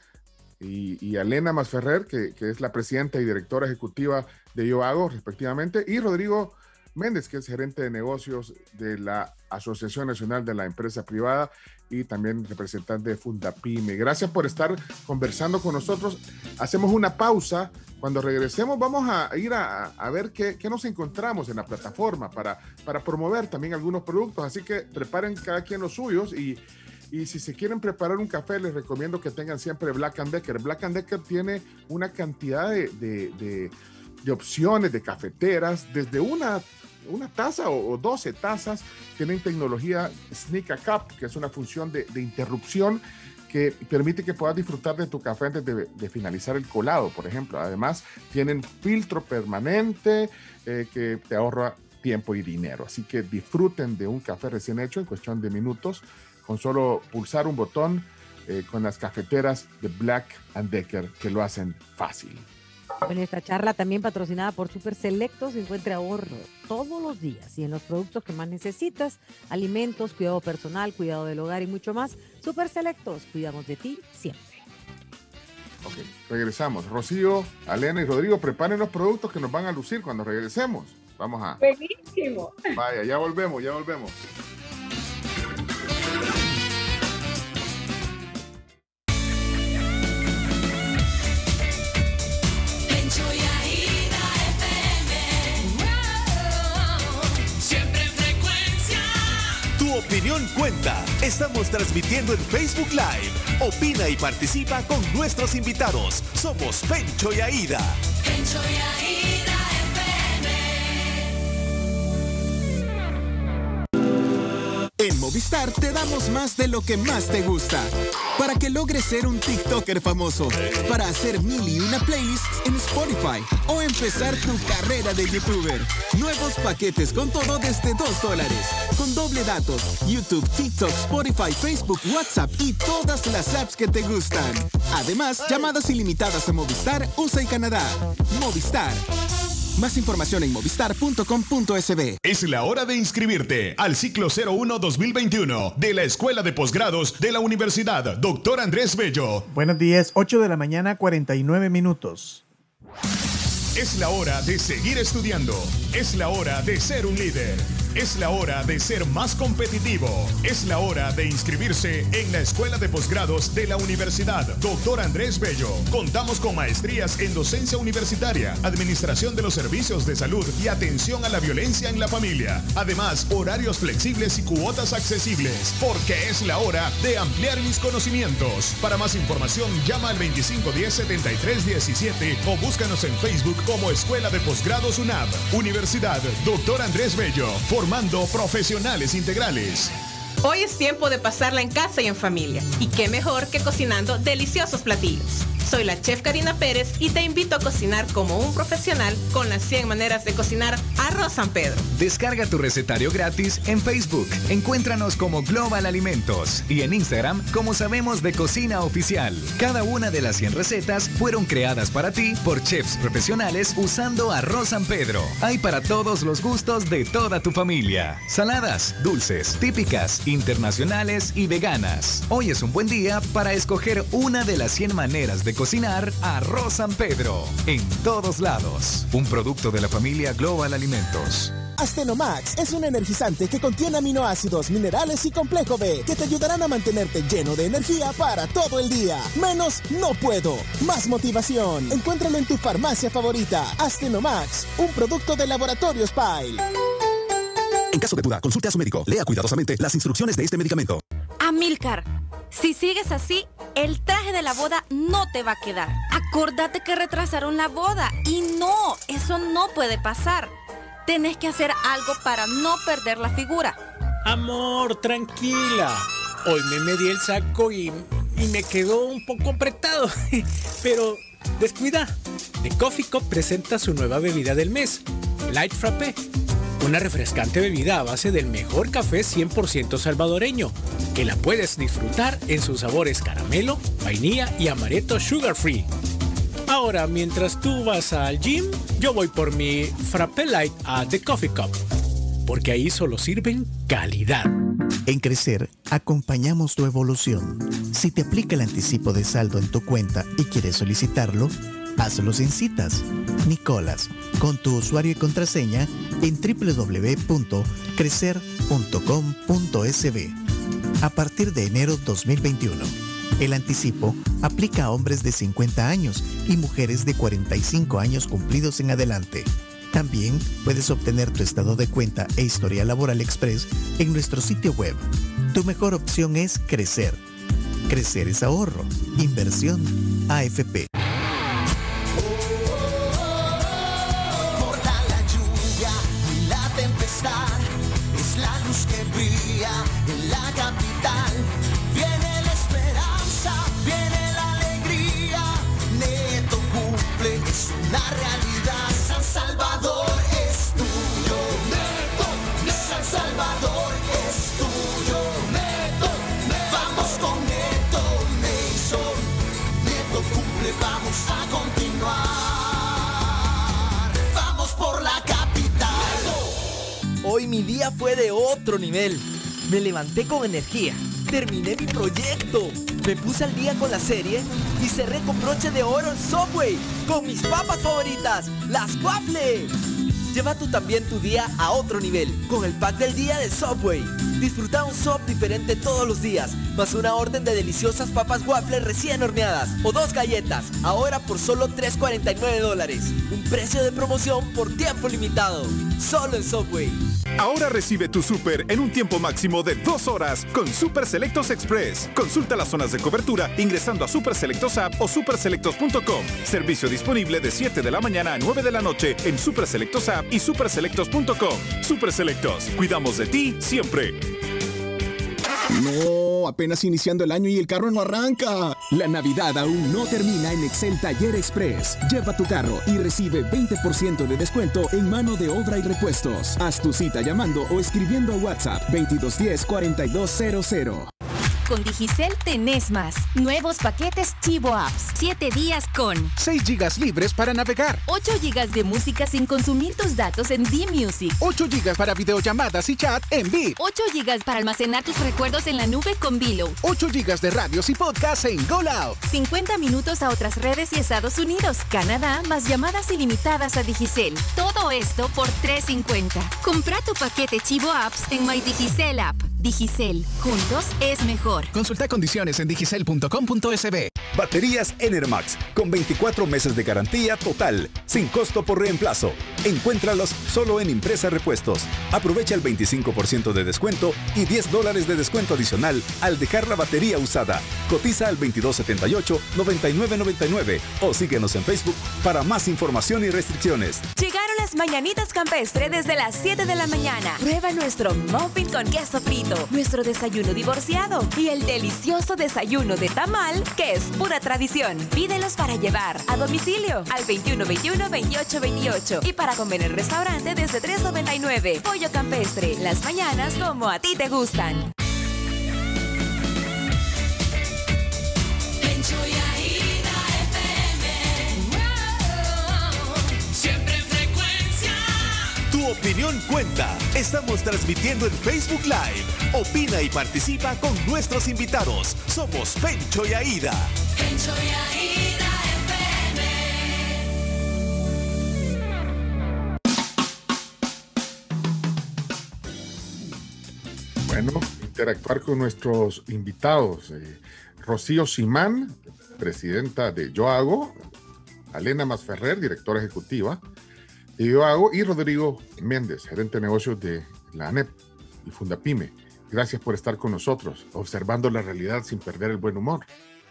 Speaker 3: y, y Alena Masferrer, que, que es la presidenta y directora ejecutiva de Yo Hago, respectivamente, y Rodrigo Méndez, que es gerente de negocios de la Asociación Nacional de la Empresa Privada y también representante de Fundapyme. Gracias por estar conversando con nosotros. Hacemos una pausa. Cuando regresemos vamos a ir a, a ver qué, qué nos encontramos en la plataforma para, para promover también algunos productos. Así que preparen cada quien los suyos y, y si se quieren preparar un café, les recomiendo que tengan siempre Black and Decker. Black and Decker tiene una cantidad de, de, de, de opciones de cafeteras, desde una, una taza o, o doce tazas. Tienen tecnología Sneak a Cup, que es una función de, de interrupción que permite que puedas disfrutar de tu café antes de, de finalizar el colado, por ejemplo. Además, tienen filtro permanente eh, que te ahorra tiempo y dinero. Así que disfruten de un café recién hecho en cuestión de minutos con solo pulsar un botón eh, con las cafeteras de Black and Decker que lo hacen fácil.
Speaker 7: Bueno, esta charla también patrocinada por Super Selectos. Encuentre ahorro todos los días y en los productos que más necesitas: alimentos, cuidado personal, cuidado del hogar y mucho más. Super Selectos, cuidamos de ti siempre.
Speaker 3: Ok, regresamos. Rocío, Alena y Rodrigo, preparen los productos que nos van a lucir cuando regresemos. Vamos a...
Speaker 5: Buenísimo.
Speaker 3: Vaya, ya volvemos, ya volvemos.
Speaker 2: Tu opinión cuenta. Estamos transmitiendo en Facebook Live. Opina y participa con nuestros invitados. Somos Pencho y Aida.
Speaker 1: Pencho y Aida
Speaker 9: En Movistar te damos más de lo que más te gusta. Para que logres ser un TikToker famoso, para hacer mil y una playlists en Spotify o empezar tu carrera de YouTuber. Nuevos paquetes con todo desde dos dólares. Con doble datos, YouTube, TikTok, Spotify, Facebook, WhatsApp y todas las apps que te gustan. Además, llamadas ilimitadas a Movistar, U S A y Canadá. Movistar. Más información en movistar punto com punto es be.
Speaker 10: Es la hora de inscribirte al ciclo cero uno dos mil veintiuno de la Escuela de Posgrados de la Universidad Doctor Andrés Bello.
Speaker 8: Buenos días, ocho de la mañana, cuarenta y nueve minutos.
Speaker 10: Es la hora de seguir estudiando. Es la hora de ser un líder. Es la hora de ser más competitivo. Es la hora de inscribirse en la Escuela de Posgrados de la Universidad Doctor Andrés Bello. Contamos con maestrías en docencia universitaria, administración de los servicios de salud y atención a la violencia en la familia. Además, horarios flexibles y cuotas accesibles. Porque es la hora de ampliar mis conocimientos. Para más información, llama al veinticinco diez, setenta y tres diecisiete o búscanos en Facebook como Escuela de Posgrados UNAV. Universidad Doctor Andrés Bello. Formando profesionales integrales.
Speaker 11: Hoy es tiempo de pasarla en casa y en familia. Y qué mejor que cocinando deliciosos platillos. Soy la chef Karina Pérez y te invito a cocinar como un profesional con las cien maneras de cocinar Arroz San Pedro.
Speaker 12: Descarga tu recetario gratis en Facebook. Encuéntranos como Global Alimentos y en Instagram como Sabemos de Cocina Oficial. Cada una de las cien recetas fueron creadas para ti por chefs profesionales usando Arroz San Pedro. Hay para todos los gustos de toda tu familia. Saladas, dulces, típicas, internacionales y veganas. Hoy es un buen día para escoger una de las cien maneras de cocinar Arroz San Pedro. En todos lados. Un producto de la familia Global Alimentos.
Speaker 13: Astenomax es un energizante que contiene aminoácidos, minerales y complejo B que te ayudarán a mantenerte lleno de energía para todo el día. Menos no puedo. Más motivación. Encuéntralo en tu farmacia favorita. Astenomax, un producto de Laboratorios Pile.
Speaker 14: En caso de duda, consulte a su médico. Lea cuidadosamente las instrucciones de este medicamento.
Speaker 15: Amílcar, si sigues así, el traje de la boda no te va a quedar. Acordate que retrasaron la boda y no, eso no puede pasar. Tenés que hacer algo para no perder la figura.
Speaker 16: Amor, tranquila. Hoy me medí el saco y, y me quedó un poco apretado. Pero descuida. The Coffee Cup presenta su nueva bebida del mes, Light Frappé. Una refrescante bebida a base del mejor café cien por ciento salvadoreño, que la puedes disfrutar en sus sabores caramelo, vainilla y amaretto sugar free. Ahora, mientras tú vas al gym, yo voy por mi Frappé Light a The Coffee Cup, porque ahí solo sirven calidad.
Speaker 2: En Crecer, acompañamos tu evolución. Si te aplica el anticipo de saldo en tu cuenta y quieres solicitarlo,
Speaker 17: hazlo sin citas, ni colas, con tu usuario y contraseña en doble u doble u doble u punto crecer punto com punto es be. A partir de enero dos mil veintiuno, el anticipo aplica a hombres de cincuenta años y mujeres de cuarenta y cinco años cumplidos en adelante. También puedes obtener tu estado de cuenta e historial laboral express en nuestro sitio web. Tu mejor opción es crecer. Crecer es ahorro. Inversión A F P.
Speaker 18: Borda la lluvia y la tempestad, es la luz que brilla en la capital. Viene la esperanza, viene la alegría. Neto cumple, es una realidad. San Salvador es tuyo, Neto. San Salvador es tuyo, Neto. Vamos con Neto Mason. Neto cumple, vamos a continuar. Vamos por la capital.
Speaker 19: Hoy mi día fue de otro nivel. Me levanté con energía, terminé mi proyecto, me puse al día con la serie y cerré con broche de oro en Subway con mis papas favoritas, las waffles. Lleva tú también tu día a otro nivel con el pack del día de Subway. Disfruta un sub diferente todos los días, más una orden de deliciosas papas waffles recién horneadas o dos galletas, ahora por solo tres cuarenta y nueve dólares. Un precio de promoción por tiempo limitado, solo en Subway.
Speaker 20: Ahora recibe tu súper en un tiempo máximo de dos horas con Super Selectos Express. Consulta las zonas de cobertura ingresando a Super Selectos App o super selectos punto com. Servicio disponible de siete de la mañana a nueve de la noche en Super Selectos App y super selectos punto com. Super Selectos, cuidamos de ti siempre.
Speaker 9: No, apenas iniciando el año y el carro no arranca. La Navidad aún no termina en Excel Taller Express. Lleva tu carro y recibe veinte por ciento de descuento en mano de obra y repuestos. Haz tu cita llamando o escribiendo a WhatsApp veintidós diez cuarenta y dos cero cero.
Speaker 21: Con Digicel tenés más. Nuevos paquetes Chivo Apps. siete días con
Speaker 22: seis gigas libres para navegar.
Speaker 21: ocho gigas de música sin consumir tus datos en D-Music.
Speaker 22: ocho gigas para videollamadas y chat en Bip.
Speaker 21: ocho gigas para almacenar tus recuerdos en la nube con Vilo.
Speaker 22: ocho gigas de radios y podcasts en Go Loud.
Speaker 21: cincuenta minutos a otras redes y Estados Unidos, Canadá, más llamadas ilimitadas a Digicel. Todo esto por tres cincuenta. Compra tu paquete Chivo Apps en My Digicel App. Digicel, juntos es mejor.
Speaker 22: Consulta condiciones en digicel punto com punto es be.
Speaker 23: Baterías Enermax con veinticuatro meses de garantía total, sin costo por reemplazo. Encuéntralos solo en Impresa Repuestos. Aprovecha el veinticinco por ciento de descuento y diez dólares de descuento adicional al dejar la batería usada. Cotiza al veintidós setenta y ocho, noventa y nueve noventa y nueve o síguenos en Facebook para más información y restricciones.
Speaker 21: Llegaron las mañanitas campestre desde las siete de la mañana. Prueba nuestro muffin con queso frito, nuestro desayuno divorciado y el delicioso desayuno de tamal, que es pura tradición. Pídelos para llevar a domicilio al veintiuno veintiuno, veintiocho veintiocho y para comer en el restaurante desde tres noventa y nueve. Pollo campestre, las mañanas como a ti te gustan.
Speaker 2: Tu opinión cuenta. Estamos transmitiendo en Facebook Live. Opina y participa con nuestros invitados. Somos Pencho y Aida.
Speaker 1: Pencho y Aida
Speaker 3: Bueno, interactuar con nuestros invitados. Eh, Rocío Simán, presidenta de Yo Hago. Alena Masferrer, directora ejecutiva de Yo Hago, y Rodrigo Méndez, gerente de negocios de la ANEP y Fundapyme. Gracias por estar con nosotros, observando la realidad sin perder el buen humor.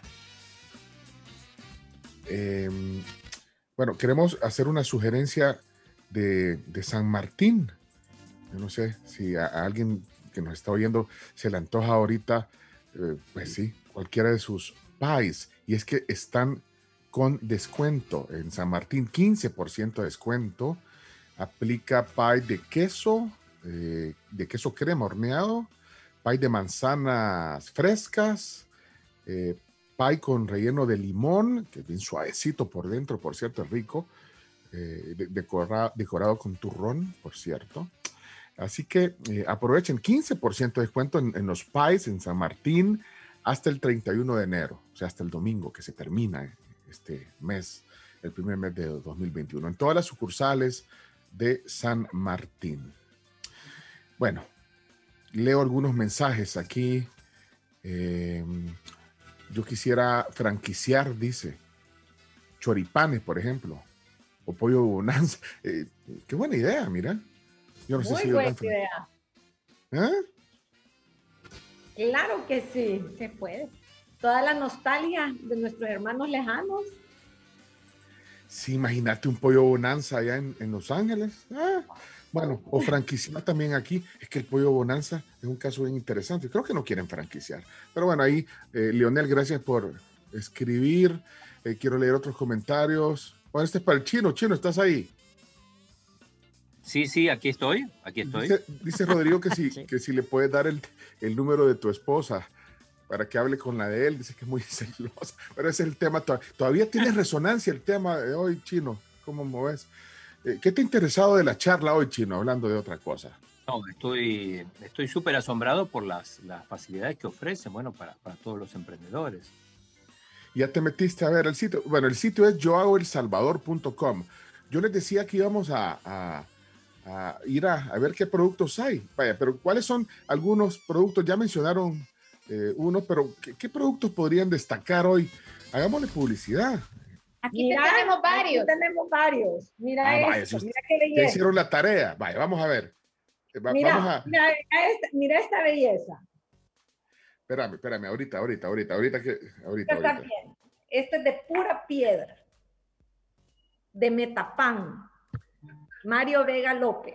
Speaker 3: Eh, bueno, queremos hacer una sugerencia de, de San Martín. Yo no sé si a, a alguien que nos está oyendo se le antoja ahorita, eh, pues sí, cualquiera de sus pies. Y es que están con descuento en San Martín, quince por ciento de descuento. Aplica pie de queso, eh, de queso crema horneado, pie de manzanas frescas, eh, pie con relleno de limón, que es bien suavecito por dentro, por cierto, es rico, eh, de, decora, decorado con turrón, por cierto. Así que eh, aprovechen quince por ciento de descuento en, en los pies en San Martín hasta el treinta y uno de enero, o sea, hasta el domingo que se termina este mes el primer mes de dos mil veintiuno, en todas las sucursales de San Martín. Bueno, leo algunos mensajes aquí. Eh, yo quisiera franquiciar, dice, choripanes, por ejemplo, o pollo bonanza. Eh, qué buena idea, mira. Yo no
Speaker 4: Muy
Speaker 3: sé si
Speaker 4: buena
Speaker 3: yo
Speaker 4: idea.
Speaker 3: ¿Eh?
Speaker 4: Claro que sí, se puede. Toda la nostalgia de nuestros hermanos lejanos.
Speaker 3: Sí, imagínate un pollo bonanza allá en, en Los Ángeles. Ah, bueno, o franquiciar también aquí. Es que el pollo bonanza es un caso bien interesante. Creo que no quieren franquiciar. Pero bueno, ahí, eh, Leonel, gracias por escribir. Eh, quiero leer otros comentarios. Bueno, este es para el Chino. Chino, ¿estás ahí?
Speaker 6: Sí, sí, aquí estoy, aquí estoy.
Speaker 3: Dice, dice Rodrigo que si, sí. que si le puedes dar el, el número de tu esposa para que hable con la de él. Dice que es muy celosa. Pero ese es el tema. Todavía tiene resonancia el tema de hoy, Chino. ¿Cómo me ves? Eh, ¿Qué te ha interesado de la charla hoy, Chino? Hablando de otra cosa.
Speaker 6: No, estoy estoy súper asombrado por las, las facilidades que ofrecen, bueno, para, para todos los emprendedores.
Speaker 3: Ya te metiste a ver el sitio. Bueno, el sitio es yo hago el salvador punto com. Yo les decía que íbamos a... a a ir a, a ver qué productos hay. Vaya, pero ¿cuáles son algunos productos? Ya mencionaron eh, uno, pero ¿qué, ¿qué productos podrían destacar hoy? Hagámosle publicidad.
Speaker 4: Aquí mira, tenemos varios. Aquí tenemos varios. Mira
Speaker 3: ah,
Speaker 4: esto,
Speaker 3: vaya, si
Speaker 4: mira qué belleza.
Speaker 3: Ya hicieron la tarea. Vaya, vamos a ver. Va,
Speaker 4: mira,
Speaker 3: vamos a...
Speaker 4: mira, esta, mira esta belleza.
Speaker 3: Espérame, espérame, ahorita, ahorita, ahorita, ahorita que... Ahorita,
Speaker 4: Está
Speaker 3: ahorita.
Speaker 4: bien. Este es de pura piedra. De Metapan. Mario Vega López.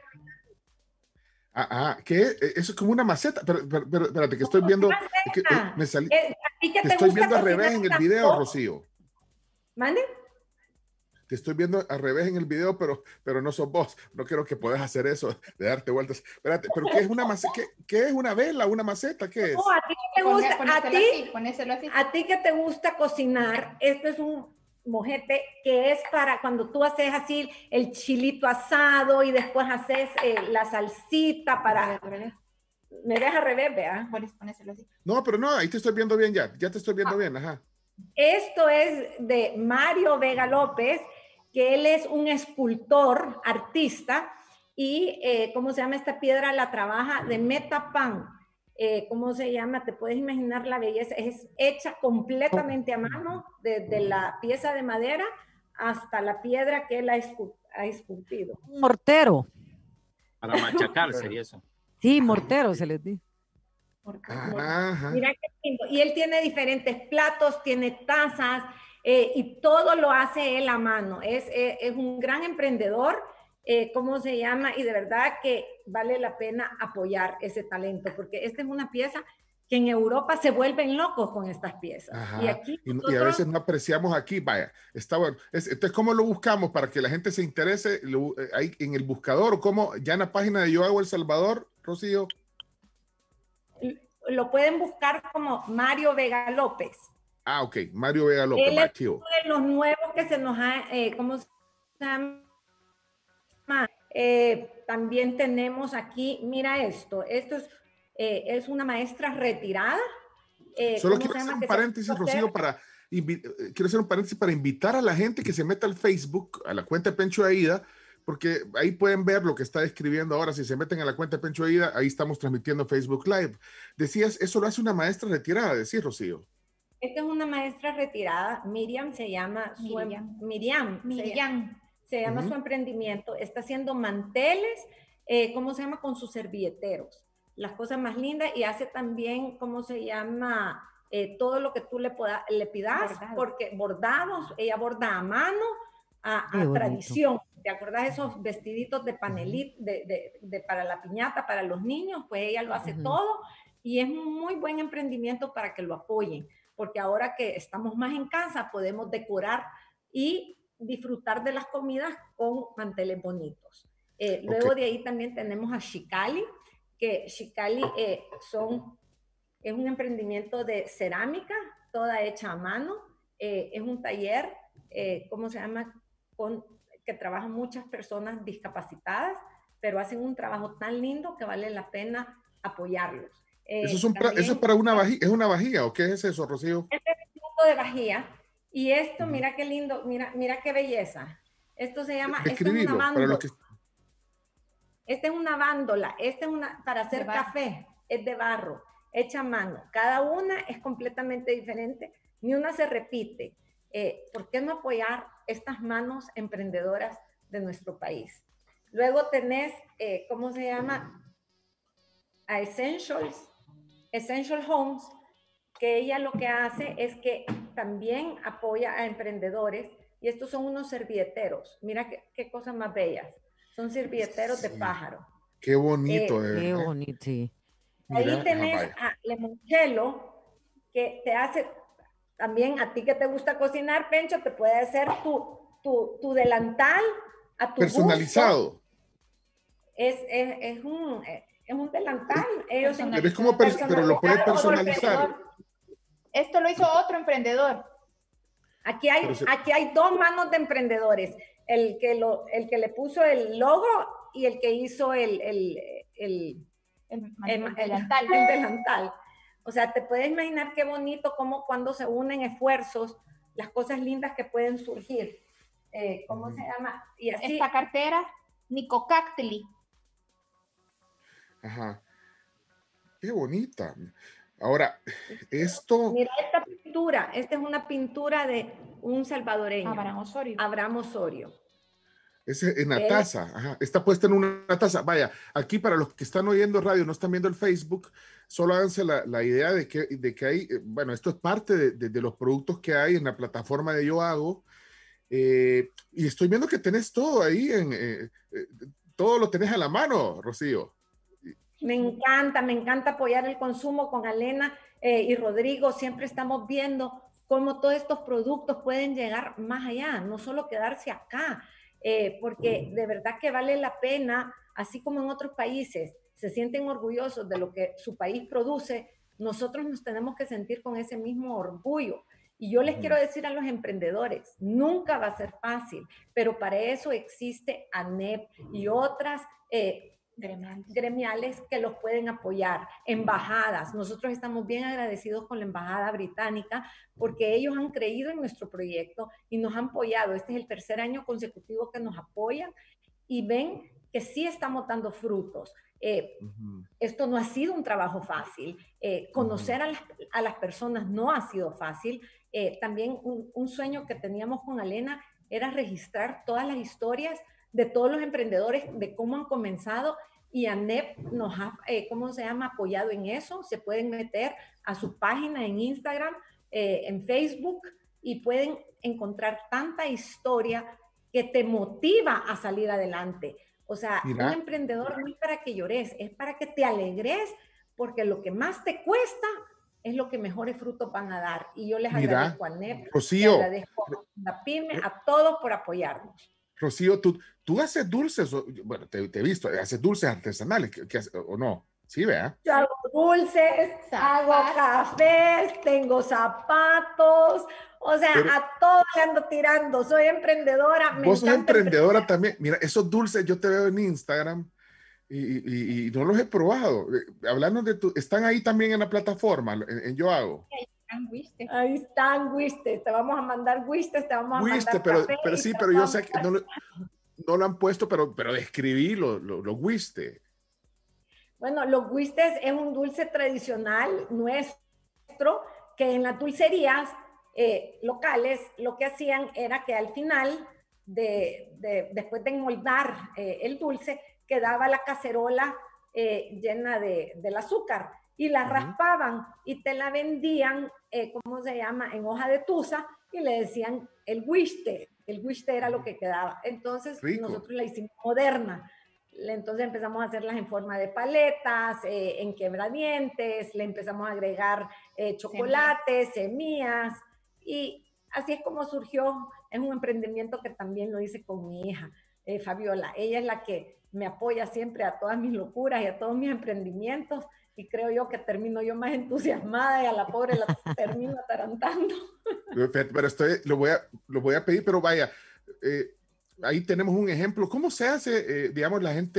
Speaker 3: Ah, ah, ¿qué? Eso es como una maceta. Pero, pero, pero espérate, que estoy viendo. Que, eh, me salí,
Speaker 4: eh, ¿a te
Speaker 3: te estoy viendo al revés en el video, foto? Rocío.
Speaker 4: ¿Mande?
Speaker 3: Te estoy viendo al revés en el video, pero, pero no sos vos. No quiero que puedas hacer eso, de darte vueltas. Espérate, ¿pero qué es una maceta? ¿Qué, qué es una vela, una maceta? ¿Qué es?
Speaker 4: No, a ti que te gusta, a ti, así, a ti que te gusta cocinar, este es un mojete que es para cuando tú haces así el chilito asado y después haces eh, la salsita para... Me deja al revés, vea.
Speaker 3: No, pero no, ahí te estoy viendo bien ya. Ya te estoy viendo ah. bien, ajá.
Speaker 4: Esto es de Mario Vega López, que él es un escultor, artista, y eh, ¿cómo se llama esta piedra? La trabaja de Metapan. Eh, ¿Cómo se llama? Te puedes imaginar la belleza. Es hecha completamente a mano, desde la pieza de madera hasta la piedra que él ha, escu ha esculpido.
Speaker 7: Un mortero.
Speaker 6: Para machacar sería eso.
Speaker 7: Sí, mortero se les dice.
Speaker 3: Ajá.
Speaker 4: Mira qué lindo. Y él tiene diferentes platos, tiene tazas, eh, y todo lo hace él a mano. Es, eh, es un gran emprendedor. Eh, ¿Cómo se llama? Y de verdad que vale la pena apoyar ese talento, porque esta es una pieza que en Europa se vuelven locos con estas piezas.
Speaker 3: Ajá.
Speaker 4: Y aquí
Speaker 3: y,
Speaker 4: nosotros...
Speaker 3: y a veces no apreciamos aquí, vaya, está bueno. Es, entonces, ¿cómo lo buscamos para que la gente se interese lo, eh, ahí en el buscador o cómo ya en la página de Yo Hago El Salvador, Rocío?
Speaker 4: Lo pueden buscar como Mario Vega López.
Speaker 3: Ah, ok, Mario Vega López.
Speaker 4: Él es uno de los nuevos que se nos ha, eh, ¿cómo se llama? Eh, también tenemos aquí, mira esto, esto es, eh, es una maestra retirada. Eh,
Speaker 3: Solo quiero hacer un paréntesis, Rocío, para, quiero hacer un paréntesis para invitar a la gente que se meta al Facebook, a la cuenta de Pencho Aida, porque ahí pueden ver lo que está escribiendo ahora. Si se meten a la cuenta de Pencho Aida, ahí estamos transmitiendo Facebook Live. Decías, eso lo hace una maestra retirada, decís, Rocío.
Speaker 4: Esta es una maestra retirada, Miriam se llama, Miriam, su, Miriam, Miriam. Se llama uh-huh. su emprendimiento, está haciendo manteles, eh, ¿cómo se llama? Con sus servilleteros, las cosas más lindas, y hace también, ¿cómo se llama? Eh, todo lo que tú le, pueda, le pidas, Bordado. porque bordados, ella borda a mano, a, a tradición. ¿Te acuerdas de esos vestiditos de panelit, uh-huh. de, de, de, para la piñata, para los niños? Pues ella lo hace uh-huh. todo, y es un muy buen emprendimiento para que lo apoyen, porque ahora que estamos más en casa, podemos decorar y disfrutar de las comidas con manteles bonitos. Eh, luego okay. de ahí también tenemos a Xicali, que Xicali eh, son, es un emprendimiento de cerámica, toda hecha a mano. Eh, es un taller, eh, ¿cómo se llama? Con, que trabajan muchas personas discapacitadas, pero hacen un trabajo tan lindo que vale la pena apoyarlos. Eh,
Speaker 3: ¿Eso, es un
Speaker 4: también,
Speaker 3: ¿Eso es para una vajilla? ¿Es una vajilla o qué es eso, Rocío?
Speaker 4: Este es un tipo de vajilla Y esto, mira qué lindo, mira, mira qué belleza. Esto se llama, esto es una
Speaker 3: Para los que...
Speaker 4: Esta es una bándola, esta es una para hacer café, es de barro, hecha a mano. Cada una es completamente diferente, ni una se repite. Eh, ¿Por qué no apoyar estas manos emprendedoras de nuestro país? Luego tenés, eh, ¿cómo se llama? A Essentials, Essential Homes, que ella lo que hace es que también apoya a emprendedores, y estos son unos servilleteros. Mira qué, qué cosas más bellas. Son servilleteros sí. de pájaro.
Speaker 3: Qué bonito,
Speaker 4: eh,
Speaker 3: de
Speaker 7: Qué bonito, sí.
Speaker 4: Ahí
Speaker 3: Mira,
Speaker 4: tenés
Speaker 3: ah,
Speaker 4: a Limoncello, que te hace, también a ti que te gusta cocinar, Pencho, te puede hacer tu, tu, tu delantal a tu
Speaker 3: personalizado.
Speaker 4: gusto. Es, es, es, un, es un delantal. Ellos
Speaker 3: pero es como, pers pero lo puedes personalizar.
Speaker 5: Esto lo hizo otro emprendedor.
Speaker 4: Aquí hay, se... aquí hay dos manos de emprendedores. El que, lo, el que le puso el logo y el que hizo el, el, el, el, el, el, delantal. el delantal. O sea, te puedes imaginar qué bonito cómo cuando se unen esfuerzos, las cosas lindas que pueden surgir. Eh, ¿Cómo mm. se llama? Y así,
Speaker 5: esta cartera, Nicocactli.
Speaker 3: Ajá. Qué bonita. Ahora, esto...
Speaker 4: Mira esta pintura. Esta es una pintura de un salvadoreño.
Speaker 5: Abraham Osorio.
Speaker 4: Abraham Osorio.
Speaker 3: Es en la taza. Ajá. Está puesta en una taza. Vaya, aquí para los que están oyendo radio, no están viendo el Facebook, solo háganse la, la idea de que, de que hay, bueno, esto es parte de, de, de los productos que hay en la plataforma de Yo Hago. Eh, y estoy viendo que tenés todo ahí, en, eh, eh, todo lo tenés a la mano, Rocío.
Speaker 4: Me encanta, me encanta apoyar el consumo con Alena eh, y Rodrigo. Siempre estamos viendo cómo todos estos productos pueden llegar más allá, no solo quedarse acá, eh, porque de verdad que vale la pena, así como en otros países se sienten orgullosos de lo que su país produce, nosotros nos tenemos que sentir con ese mismo orgullo. Y yo les quiero decir a los emprendedores, nunca va a ser fácil, pero para eso existe ANEP y otras eh, gremiales. gremiales que los pueden apoyar, embajadas. Nosotros estamos bien agradecidos con la embajada británica porque ellos han creído en nuestro proyecto y nos han apoyado. Este es el tercer año consecutivo que nos apoyan y ven que sí estamos dando frutos. Eh, uh-huh. Esto no ha sido un trabajo fácil. Eh, conocer uh-huh. a, las, a las personas no ha sido fácil. Eh, también un, un sueño que teníamos con Alena era registrar todas las historias de todos los emprendedores, de cómo han comenzado, y ANEP nos ha, eh, ¿cómo se llama?, apoyado en eso. Se pueden meter a su página en Instagram, eh, en Facebook, y pueden encontrar tanta historia que te motiva a salir adelante. O sea, Mira. un emprendedor no es para que llores, es para que te alegres, porque lo que más te cuesta es lo que mejores frutos van a dar. Y yo les Mira, agradezco a ANEP,
Speaker 3: Rocío,
Speaker 4: les agradezco a la PYME, a todos por apoyarnos.
Speaker 3: Rocío, tú, tú haces dulces, bueno, te, te he visto, haces dulces artesanales, ¿qué, qué, o no? Sí, vea.
Speaker 4: Yo hago dulces, zapatos. hago cafés, tengo zapatos, o sea, Pero, a todo le ando tirando, soy emprendedora. Me
Speaker 3: vos sos emprendedora también. Mira, esos dulces yo te veo en Instagram y, y, y no los he probado. Hablando de tu, ¿están ahí también en la plataforma, en, en Yo Hago?
Speaker 4: Ahí están Wistes, te vamos a mandar Wistes, te vamos a
Speaker 3: Wiste,
Speaker 4: mandar
Speaker 3: pero,
Speaker 4: café
Speaker 3: pero sí, pero yo sé que no lo, no lo han puesto, pero, pero describí los lo, lo Wiste.
Speaker 4: Bueno, los Wistes es un dulce tradicional nuestro que en las dulcerías eh, locales lo que hacían era que al final, de, de, después de enmoldar eh, el dulce, quedaba la cacerola eh, llena de, del azúcar. Y la uh-huh. raspaban y te la vendían, eh, ¿cómo se llama?, en hoja de tusa, y le decían el Wiste. El Wiste era lo que quedaba. Entonces Rico. nosotros la hicimos moderna. Entonces empezamos a hacerlas en forma de paletas, eh, en quebradientes, le empezamos a agregar eh, chocolate, semillas, y así es como surgió. Es un emprendimiento que también lo hice con mi hija, eh, Fabiola. Ella es la que me apoya siempre a todas mis locuras y a todos mis emprendimientos. Y creo yo que termino yo más entusiasmada y a la pobre la termino atarantando.
Speaker 3: Pero estoy, lo, voy a, lo voy a pedir, pero vaya, eh, ahí tenemos un ejemplo. ¿Cómo se hace, eh, digamos, la gente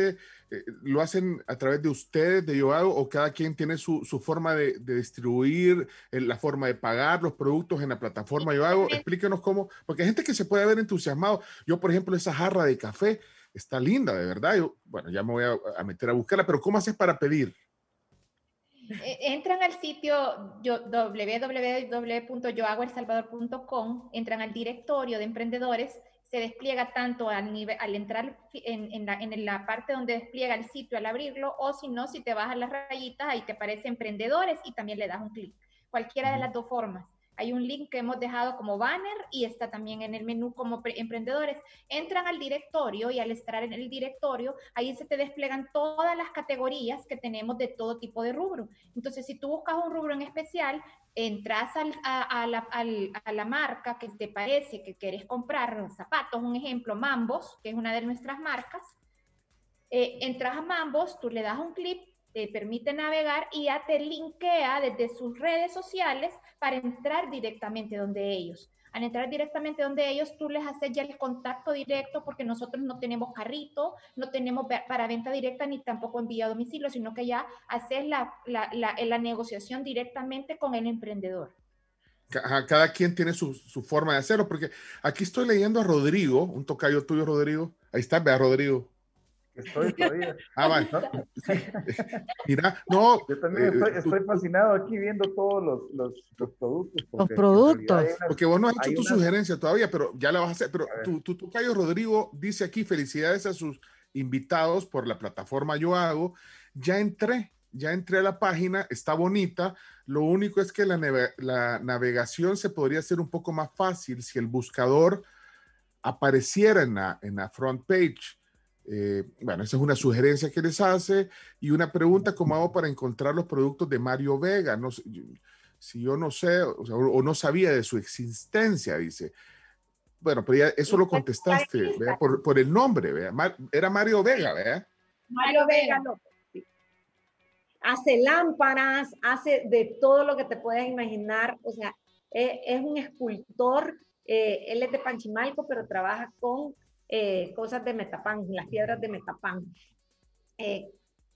Speaker 3: eh, ¿lo hacen a través de ustedes, de Yo Hago, o cada quien tiene su, su forma de, de distribuir, eh, la forma de pagar los productos en la plataforma Yo Hago? Explíquenos cómo, porque hay gente que se puede ver entusiasmado. Yo, por ejemplo, esa jarra de café está linda, de verdad. Yo, bueno, ya me voy a, a meter a buscarla, pero ¿cómo haces para pedir?
Speaker 5: Entran al sitio yo, w w w punto yo hago el salvador punto com, entran al directorio de emprendedores, se despliega tanto al, nivel, al entrar en, en, la, en la parte donde despliega el sitio al abrirlo, o si no, si te vas a las rayitas, ahí te aparece emprendedores y también le das un clic. Cualquiera de las dos formas. Hay un link que hemos dejado como banner y está también en el menú como emprendedores. Entran al directorio y al estar en el directorio, ahí se te desplegan todas las categorías que tenemos de todo tipo de rubro. Entonces, si tú buscas un rubro en especial, entras al, a, a, la, al, a la marca que te parece que quieres comprar, zapatos, un ejemplo, Mambos, que es una de nuestras marcas. Eh, entras a Mambos, tú le das un clic, te permite navegar y ya te linkea desde sus redes sociales para entrar directamente donde ellos. Al entrar directamente donde ellos, tú les haces ya el contacto directo, porque nosotros no tenemos carrito, no tenemos para venta directa ni tampoco envío a domicilio, sino que ya haces la, la, la, la negociación directamente con el emprendedor.
Speaker 3: Cada quien tiene su, su forma de hacerlo, porque aquí estoy leyendo a Rodrigo, un tocayo tuyo, Rodrigo. Ahí está, vea, Rodrigo.
Speaker 8: Estoy todavía.
Speaker 3: Ah, vale. Mira, no.
Speaker 8: Yo también estoy, estoy fascinado aquí viendo todos los, los, los productos.
Speaker 7: Los productos.
Speaker 3: Unas, porque vos no has hecho tu
Speaker 8: unas...
Speaker 3: sugerencia todavía, pero ya la vas a hacer. Pero a tu, tu tocayo Rodrigo dice aquí, felicidades a sus invitados por la plataforma Yo Hago. Ya entré, ya entré a la página, está bonita. Lo único es que la, la navegación se podría hacer un poco más fácil si el buscador apareciera en la, en la front page. Eh, bueno, esa es una sugerencia que les hace, y una pregunta: ¿cómo hago para encontrar los productos de Mario Vega? No sé, yo, si yo no sé, o, sea, o no sabía de su existencia, dice. Bueno, pero ya eso lo contestaste, ¿vea? Por, por el nombre, ¿vea? Mar, era Mario Vega, ¿verdad?
Speaker 4: Mario Vega López, sí. Hace lámparas, hace de todo lo que te puedas imaginar, o sea, es, es un escultor, eh, él es de Panchimalco, pero trabaja con Eh, cosas de Metapán, las piedras de Metapán. Eh,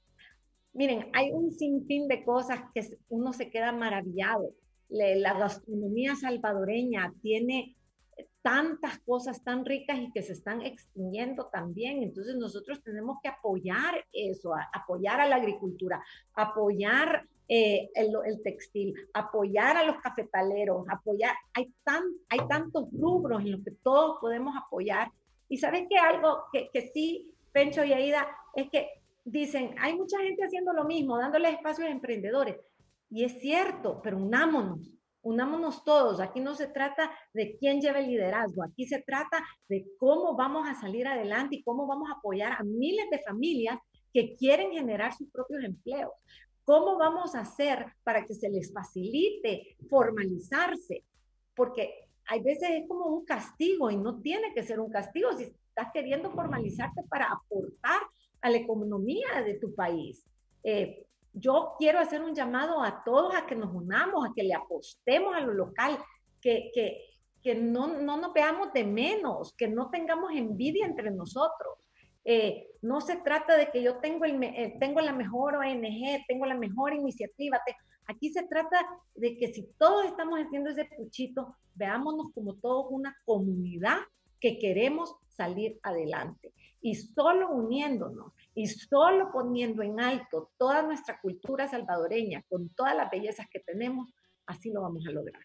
Speaker 4: miren, hay un sinfín de cosas que uno se queda maravillado. Le, la gastronomía salvadoreña tiene tantas cosas tan ricas y que se están extinguiendo también. Entonces nosotros tenemos que apoyar eso, a, apoyar a la agricultura, apoyar eh, el, el textil, apoyar a los cafetaleros, apoyar, hay, tan, hay tantos rubros en los que todos podemos apoyar. Y sabes que algo que, que sí, Pencho y Aida, es que dicen, hay mucha gente haciendo lo mismo, dándole espacio a emprendedores. Y es cierto, pero unámonos, unámonos todos. Aquí no se trata de quién lleva el liderazgo, aquí se trata de cómo vamos a salir adelante y cómo vamos a apoyar a miles de familias que quieren generar sus propios empleos. ¿Cómo vamos a hacer para que se les facilite formalizarse? Porque hay veces es como un castigo, y no tiene que ser un castigo si estás queriendo formalizarte para aportar a la economía de tu país. Eh, yo quiero hacer un llamado a todos a que nos unamos, a que le apostemos a lo local, que, que, que no, no nos veamos de menos, que no tengamos envidia entre nosotros. Eh, no se trata de que yo tengo, el, eh, tengo la mejor O N G, tengo la mejor iniciativa. Te, aquí se trata de que si todos estamos haciendo ese puchito, veámonos como todos una comunidad que queremos salir adelante. Y solo uniéndonos y solo poniendo en alto toda nuestra cultura salvadoreña con todas las bellezas que tenemos, así lo vamos a lograr.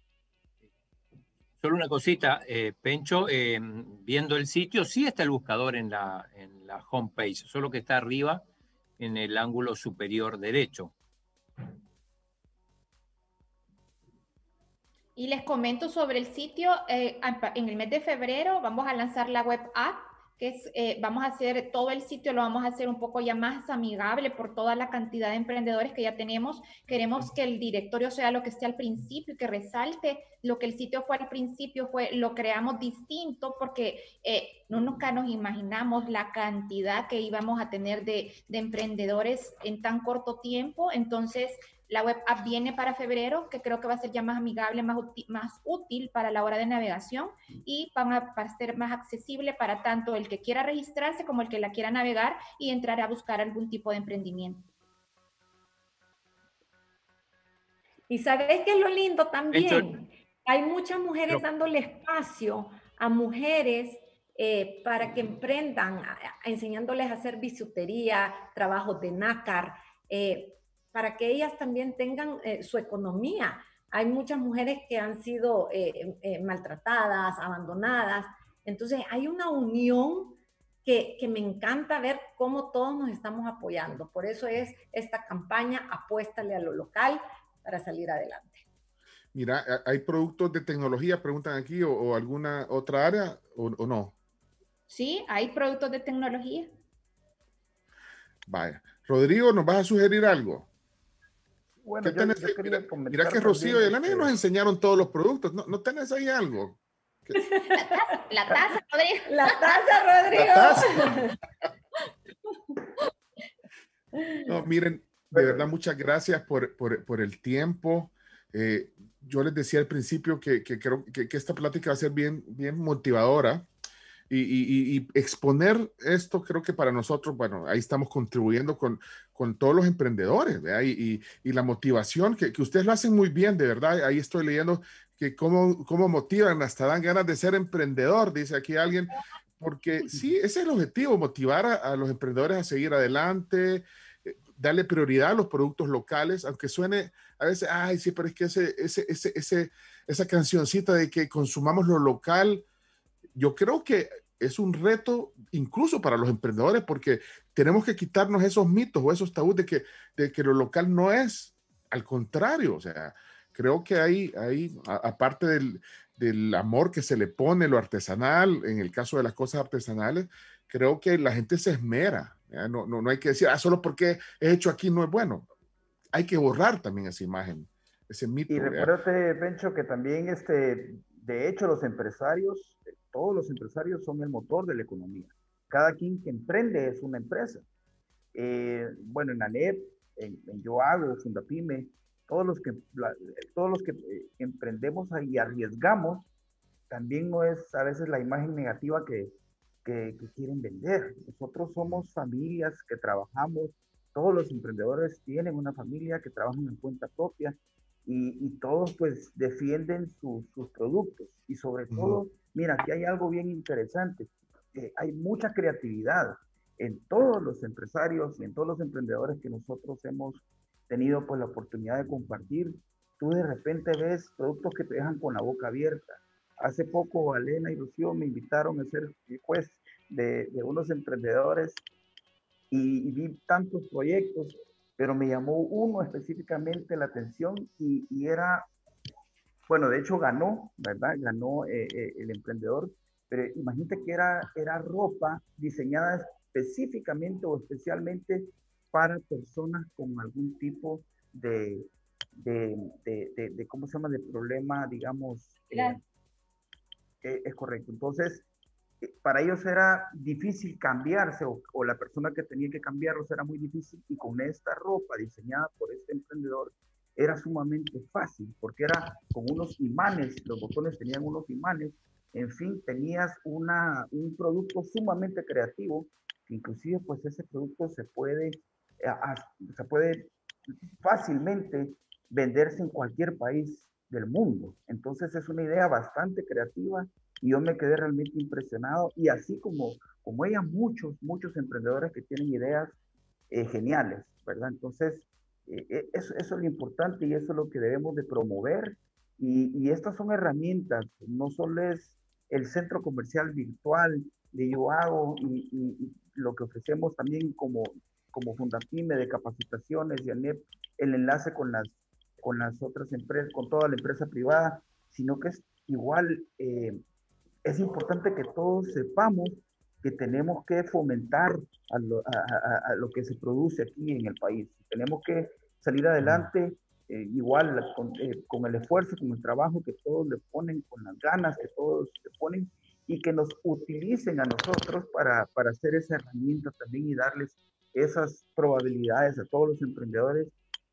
Speaker 6: Solo una cosita, eh, Pencho, eh, viendo el sitio, sí está el buscador en la, en la homepage, solo que está arriba en el ángulo superior derecho.
Speaker 5: Y les comento sobre el sitio, eh, en el mes de febrero vamos a lanzar la web app, que es, eh, vamos a hacer todo el sitio, lo vamos a hacer un poco ya más amigable por toda la cantidad de emprendedores que ya tenemos. Queremos que el directorio sea lo que esté al principio y que resalte lo que el sitio fue al principio, fue, lo creamos distinto porque eh, no nunca nos imaginamos la cantidad que íbamos a tener de, de emprendedores en tan corto tiempo. Entonces, La web app viene para febrero, que creo que va a ser ya más amigable, más, útil, más útil para la hora de navegación y van a, para ser más accesible para tanto el que quiera registrarse como el que la quiera navegar y entrar a buscar algún tipo de emprendimiento.
Speaker 4: Y ¿sabes qué es lo lindo también? Hay muchas mujeres Pero, dándole espacio a mujeres eh, para que emprendan, a, a, enseñándoles a hacer bisutería, trabajos de nácar, eh, para que ellas también tengan eh, su economía. Hay muchas mujeres que han sido eh, eh, maltratadas, abandonadas. Entonces hay una unión que, que me encanta ver cómo todos nos estamos apoyando. Por eso es esta campaña Apuéstale a lo local para salir adelante.
Speaker 3: Mira, ¿hay productos de tecnología, preguntan aquí, o, o alguna otra área o, o no?
Speaker 5: Sí, hay productos de tecnología.
Speaker 3: Vaya. Rodrigo, ¿nos vas a sugerir algo?
Speaker 8: Bueno, yo,
Speaker 3: tenés,
Speaker 8: yo
Speaker 3: mira, mira que Rocío y Elena que... nos enseñaron todos los productos. ¿No, ¿no tenés ahí algo?
Speaker 5: ¿Qué? La taza, la taza, Rodrigo.
Speaker 4: La taza, Rodrigo.
Speaker 3: La taza. No, miren, de verdad, muchas gracias por, por, por el tiempo. Eh, yo les decía al principio que, que creo que, que esta plática va a ser bien, bien motivadora. Y, y, y exponer esto, creo que para nosotros, bueno, ahí estamos contribuyendo con, con todos los emprendedores, ¿verdad? Y, y, y la motivación, que, que ustedes lo hacen muy bien, de verdad. Ahí estoy leyendo que cómo, cómo motivan, hasta dan ganas de ser emprendedor, dice aquí alguien, porque sí, ese es el objetivo, motivar a, a los emprendedores a seguir adelante, eh, darle prioridad a los productos locales, aunque suene a veces, ay, sí, pero es que ese, ese, ese, ese, esa cancioncita de que consumamos lo local, yo creo que es un reto incluso para los emprendedores porque tenemos que quitarnos esos mitos o esos tabús de que, de que lo local no es, al contrario, o sea, creo que hay, hay aparte del, del amor que se le pone lo artesanal, en el caso de las cosas artesanales, creo que la gente se esmera, no, no, no hay que decir, ah, solo porque es hecho aquí no es bueno, hay que borrar también esa imagen, ese mito.
Speaker 8: Y recuérdate, Pencho, que también este, de hecho los empresarios, todos los empresarios son el motor de la economía. Cada quien que emprende es una empresa. Eh, bueno, en ANEP, en, en Yo Hago, Fundapyme, todos los que, la, todos los que eh, emprendemos y arriesgamos, también no es a veces la imagen negativa que, que, que quieren vender. Nosotros somos familias que trabajamos, todos los emprendedores tienen una familia que trabajan en cuenta propia y, y todos pues defienden su, sus productos y sobre uh-huh. todo, mira, aquí hay algo bien interesante, eh, hay mucha creatividad en todos los empresarios y en todos los emprendedores que nosotros hemos tenido pues la oportunidad de compartir. Tú de repente ves productos que te dejan con la boca abierta. Hace poco Elena y Rocío me invitaron a ser juez de, de unos emprendedores y, y vi tantos proyectos, pero me llamó uno específicamente la atención y, y era, bueno, de hecho ganó, ¿verdad? Ganó eh, eh, el emprendedor, pero imagínate que era, era ropa diseñada específicamente o especialmente para personas con algún tipo de, de, de, de, de ¿cómo se llama?, de problema, digamos, eh, eh, es correcto. Entonces, eh, para ellos era difícil cambiarse o, o la persona que tenía que cambiarlos era muy difícil y con esta ropa diseñada por este emprendedor era sumamente fácil porque era con unos imanes, los botones tenían unos imanes, en fin, tenías una, un producto sumamente creativo, que inclusive pues ese producto se puede, a, se puede fácilmente venderse en cualquier país del mundo. Entonces es una idea bastante creativa y yo me quedé realmente impresionado y así como, como ella, muchos, muchos emprendedores que tienen ideas eh, geniales, ¿verdad? Entonces eh, eso, eso es lo importante y eso es lo que debemos de promover y, y estas son herramientas, no solo es el centro comercial virtual de Yo Hago y, y, y lo que ofrecemos también como, como Fundapyme de capacitaciones y ANEP, el enlace con las, con las otras empresas, con toda la empresa privada, sino que es igual, eh, es importante que todos sepamos que tenemos que fomentar a lo, a, a, a lo que se produce aquí en el país. Tenemos que salir adelante eh, igual con, eh, con el esfuerzo, con el trabajo que todos le ponen, con las ganas que todos le ponen y que nos utilicen a nosotros para, para hacer esa herramienta también y darles esas probabilidades a todos los emprendedores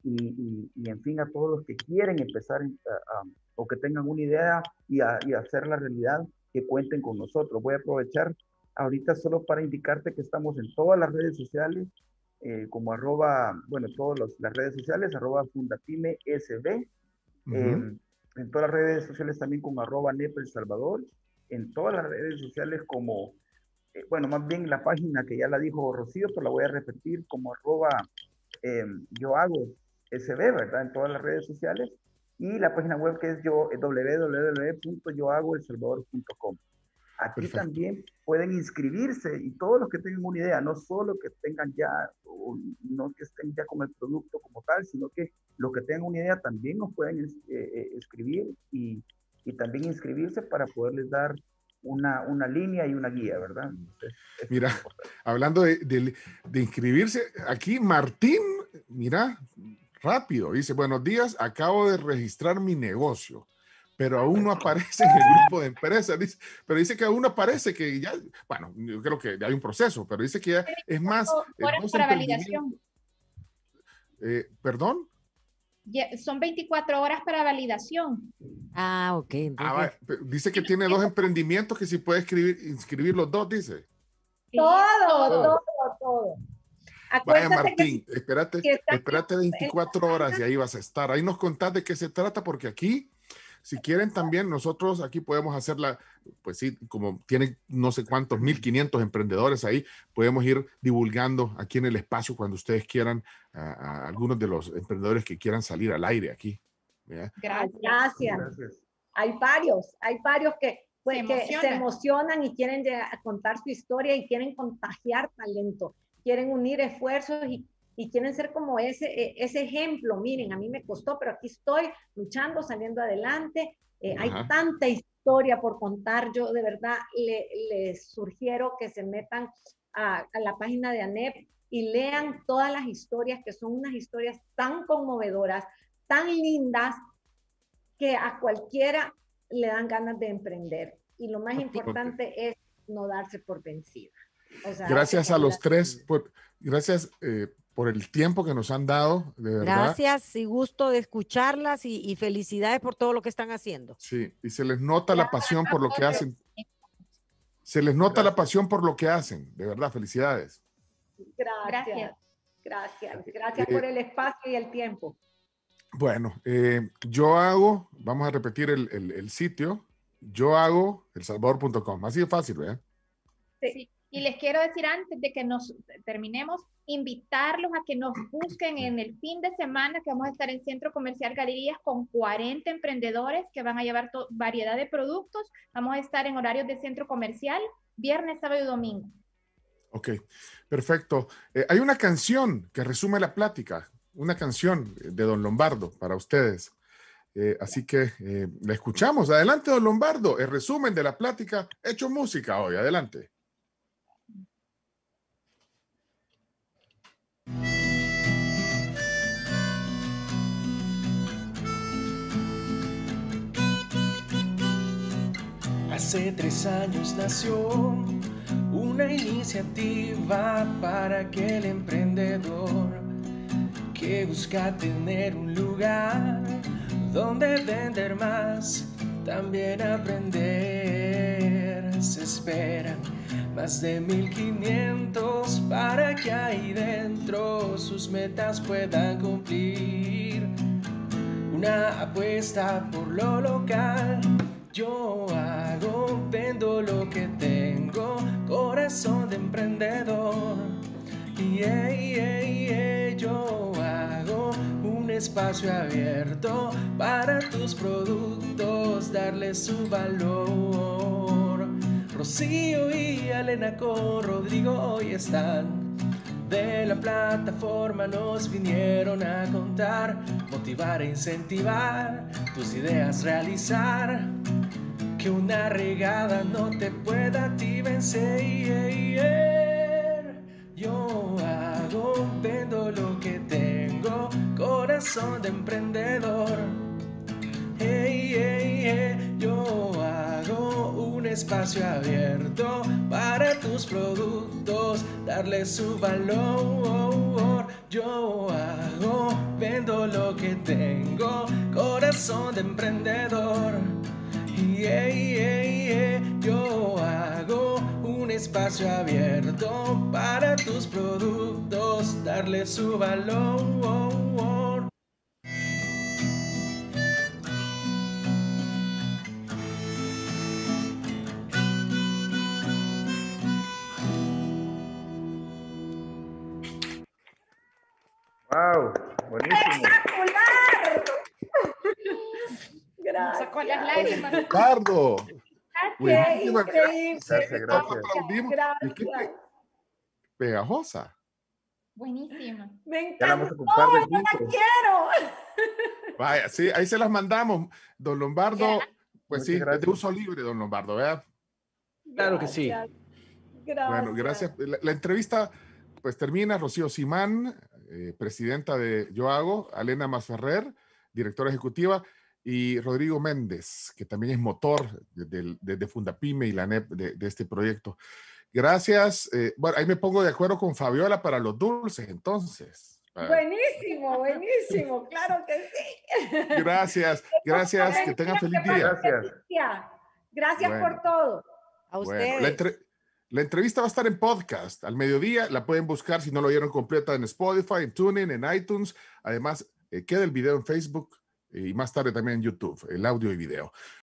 Speaker 8: y, y, y en fin a todos los que quieren empezar a, a, o que tengan una idea y, a, y hacerla realidad, que cuenten con nosotros. Voy a aprovechar ahorita solo para indicarte que estamos en todas las redes sociales, eh, como arroba, bueno, todas los, las redes sociales, arroba Fundapyme S B, uh-huh. eh, en todas las redes sociales también como arroba N E P El Salvador, en todas las redes sociales como, eh, bueno, más bien la página que ya la dijo Rocío, pero la voy a repetir como arroba eh, Yo Hago S B, ¿verdad? En todas las redes sociales, y la página web que es yo, w w w punto yo hago el salvador punto com. Aquí Perfecto. También pueden inscribirse, y todos los que tengan una idea, no solo que tengan ya, o no que estén ya con el producto como tal, sino que los que tengan una idea también nos pueden eh, escribir y, y también inscribirse para poderles dar una, una línea y una guía, ¿verdad? Entonces,
Speaker 3: mira, hablando de, de, de inscribirse, aquí Martín, mira, rápido, dice, buenos días, acabo de registrar mi negocio, pero aún no aparece en el grupo de empresas, dice, pero dice que aún no aparece, que ya, bueno, yo creo que hay un proceso, pero dice que ya es más...
Speaker 5: Horas para validación.
Speaker 3: Eh, ¿Perdón?
Speaker 5: Ya, son veinticuatro horas para validación.
Speaker 7: Ah, ok.
Speaker 3: Ah, dice que tiene dos emprendimientos que si puede escribir, inscribir los dos, dice.
Speaker 4: Todo, todo, todo, todo.
Speaker 3: Vaya Martín, que, espérate, que espérate veinticuatro horas y ahí vas a estar. Ahí nos contás de qué se trata, porque aquí, si quieren también, nosotros aquí podemos hacerla, pues sí, como tienen no sé cuántos, mil quinientos emprendedores ahí, podemos ir divulgando aquí en el espacio cuando ustedes quieran a, a algunos de los emprendedores que quieran salir al aire aquí.
Speaker 4: Gracias. Gracias. Gracias. Hay varios, hay varios que, pues, se, que emociona. se emocionan y quieren llegar a contar su historia y quieren contagiar talento. Quieren unir esfuerzos y, y quieren ser como ese, ese ejemplo. Miren, a mí me costó, pero aquí estoy luchando, saliendo adelante. Eh, hay tanta historia por contar. Yo de verdad les le sugiero que se metan a, a la página de A N E P y lean todas las historias, que son unas historias tan conmovedoras, tan lindas, que a cualquiera le dan ganas de emprender. Y lo más importante es no darse por vencida. O sea,
Speaker 3: gracias a los tres, por, gracias eh, por el tiempo que nos han dado, de verdad.
Speaker 7: Gracias y gusto de escucharlas y, y felicidades por todo lo que están haciendo.
Speaker 3: Sí, y se les nota la pasión por lo que hacen. Se les nota la pasión por lo que hacen, de verdad, felicidades.
Speaker 4: Gracias, gracias, gracias eh, por el espacio y el tiempo.
Speaker 3: Bueno, eh, yo hago, vamos a repetir el, el, el sitio, yo hago el salvador punto com, así de fácil, ¿verdad?
Speaker 5: Sí. Y les quiero decir antes de que nos terminemos, invitarlos a que nos busquen en el fin de semana, que vamos a estar en Centro Comercial Galerías con cuarenta emprendedores que van a llevar variedad de productos. Vamos a estar en horarios de centro comercial, viernes, sábado y domingo.
Speaker 3: Ok, perfecto. Eh, hay una canción que resume la plática, una canción de Don Lombardo para ustedes. Eh, así que eh, la escuchamos. Adelante, Don Lombardo, el resumen de la plática hecho música hoy. Adelante.
Speaker 10: Hace tres años nació una iniciativa para aquel emprendedor que busca tener un lugar donde vender más, también aprender. Se esperan más de mil quinientos para que ahí dentro sus metas puedan cumplir. Una apuesta por lo local. Yo hago, vendo lo que tengo, corazón de emprendedor. Yeah, yeah, yeah. Yo hago un espacio abierto para tus productos, darle su valor. Rocío y Elena con Rodrigo hoy están de la plataforma, nos vinieron a contar, motivar e incentivar tus ideas, realizar. Que una regada no te pueda a ti vencer. Yo hago, vendo lo que tengo, corazón de emprendedor. Hey, hey, hey. Yo hago un espacio abierto para tus productos, darle su valor. Yo hago, vendo lo que tengo, corazón de emprendedor. Yeah, yeah, yeah. Yo hago un espacio abierto para tus productos, darle su valor.
Speaker 8: Wow, buenísimo.
Speaker 4: ¡Espectacular! Gracias.
Speaker 5: Sacó las lágrimas.
Speaker 3: Ricardo. Buenísima.
Speaker 4: Increíble.
Speaker 8: Gracias, gracias.
Speaker 3: Aplaudimos. ¿Y qué
Speaker 4: Gracias.
Speaker 3: pe- pegajosa?
Speaker 5: Buenísima.
Speaker 4: Me
Speaker 8: Ya la vamos a
Speaker 4: encantó,
Speaker 8: ocupar de
Speaker 4: yo la
Speaker 8: filtro.
Speaker 4: quiero.
Speaker 3: Vaya, sí, ahí se las mandamos. Don Lombardo, pues
Speaker 8: Muchas
Speaker 3: sí,
Speaker 8: gracias.
Speaker 3: es de uso libre, don Lombardo, ¿verdad?
Speaker 16: Claro que sí.
Speaker 4: Gracias. Gracias.
Speaker 3: Bueno, gracias. La, la entrevista pues termina. Rocío Simán, eh, presidenta de Yo Hago, Alena Masferrer, directora ejecutiva, y Rodrigo Méndez, que también es motor desde de, de Fundapyme y la N E P de, de este proyecto. Gracias. Eh, bueno, ahí me pongo de acuerdo con Fabiola para los dulces, entonces.
Speaker 4: Buenísimo, buenísimo, claro que sí.
Speaker 3: Gracias, gracias, que tengan feliz día.
Speaker 8: Gracias.
Speaker 4: Gracias
Speaker 3: Bueno.
Speaker 4: por todo.
Speaker 7: A
Speaker 3: Bueno,
Speaker 7: ustedes.
Speaker 3: la, entre- la entrevista va a estar en podcast al mediodía. La pueden buscar si no lo vieron completa en Spotify, en TuneIn, en iTunes. Además, eh, queda el video en Facebook eh, y más tarde también en YouTube, el audio y video.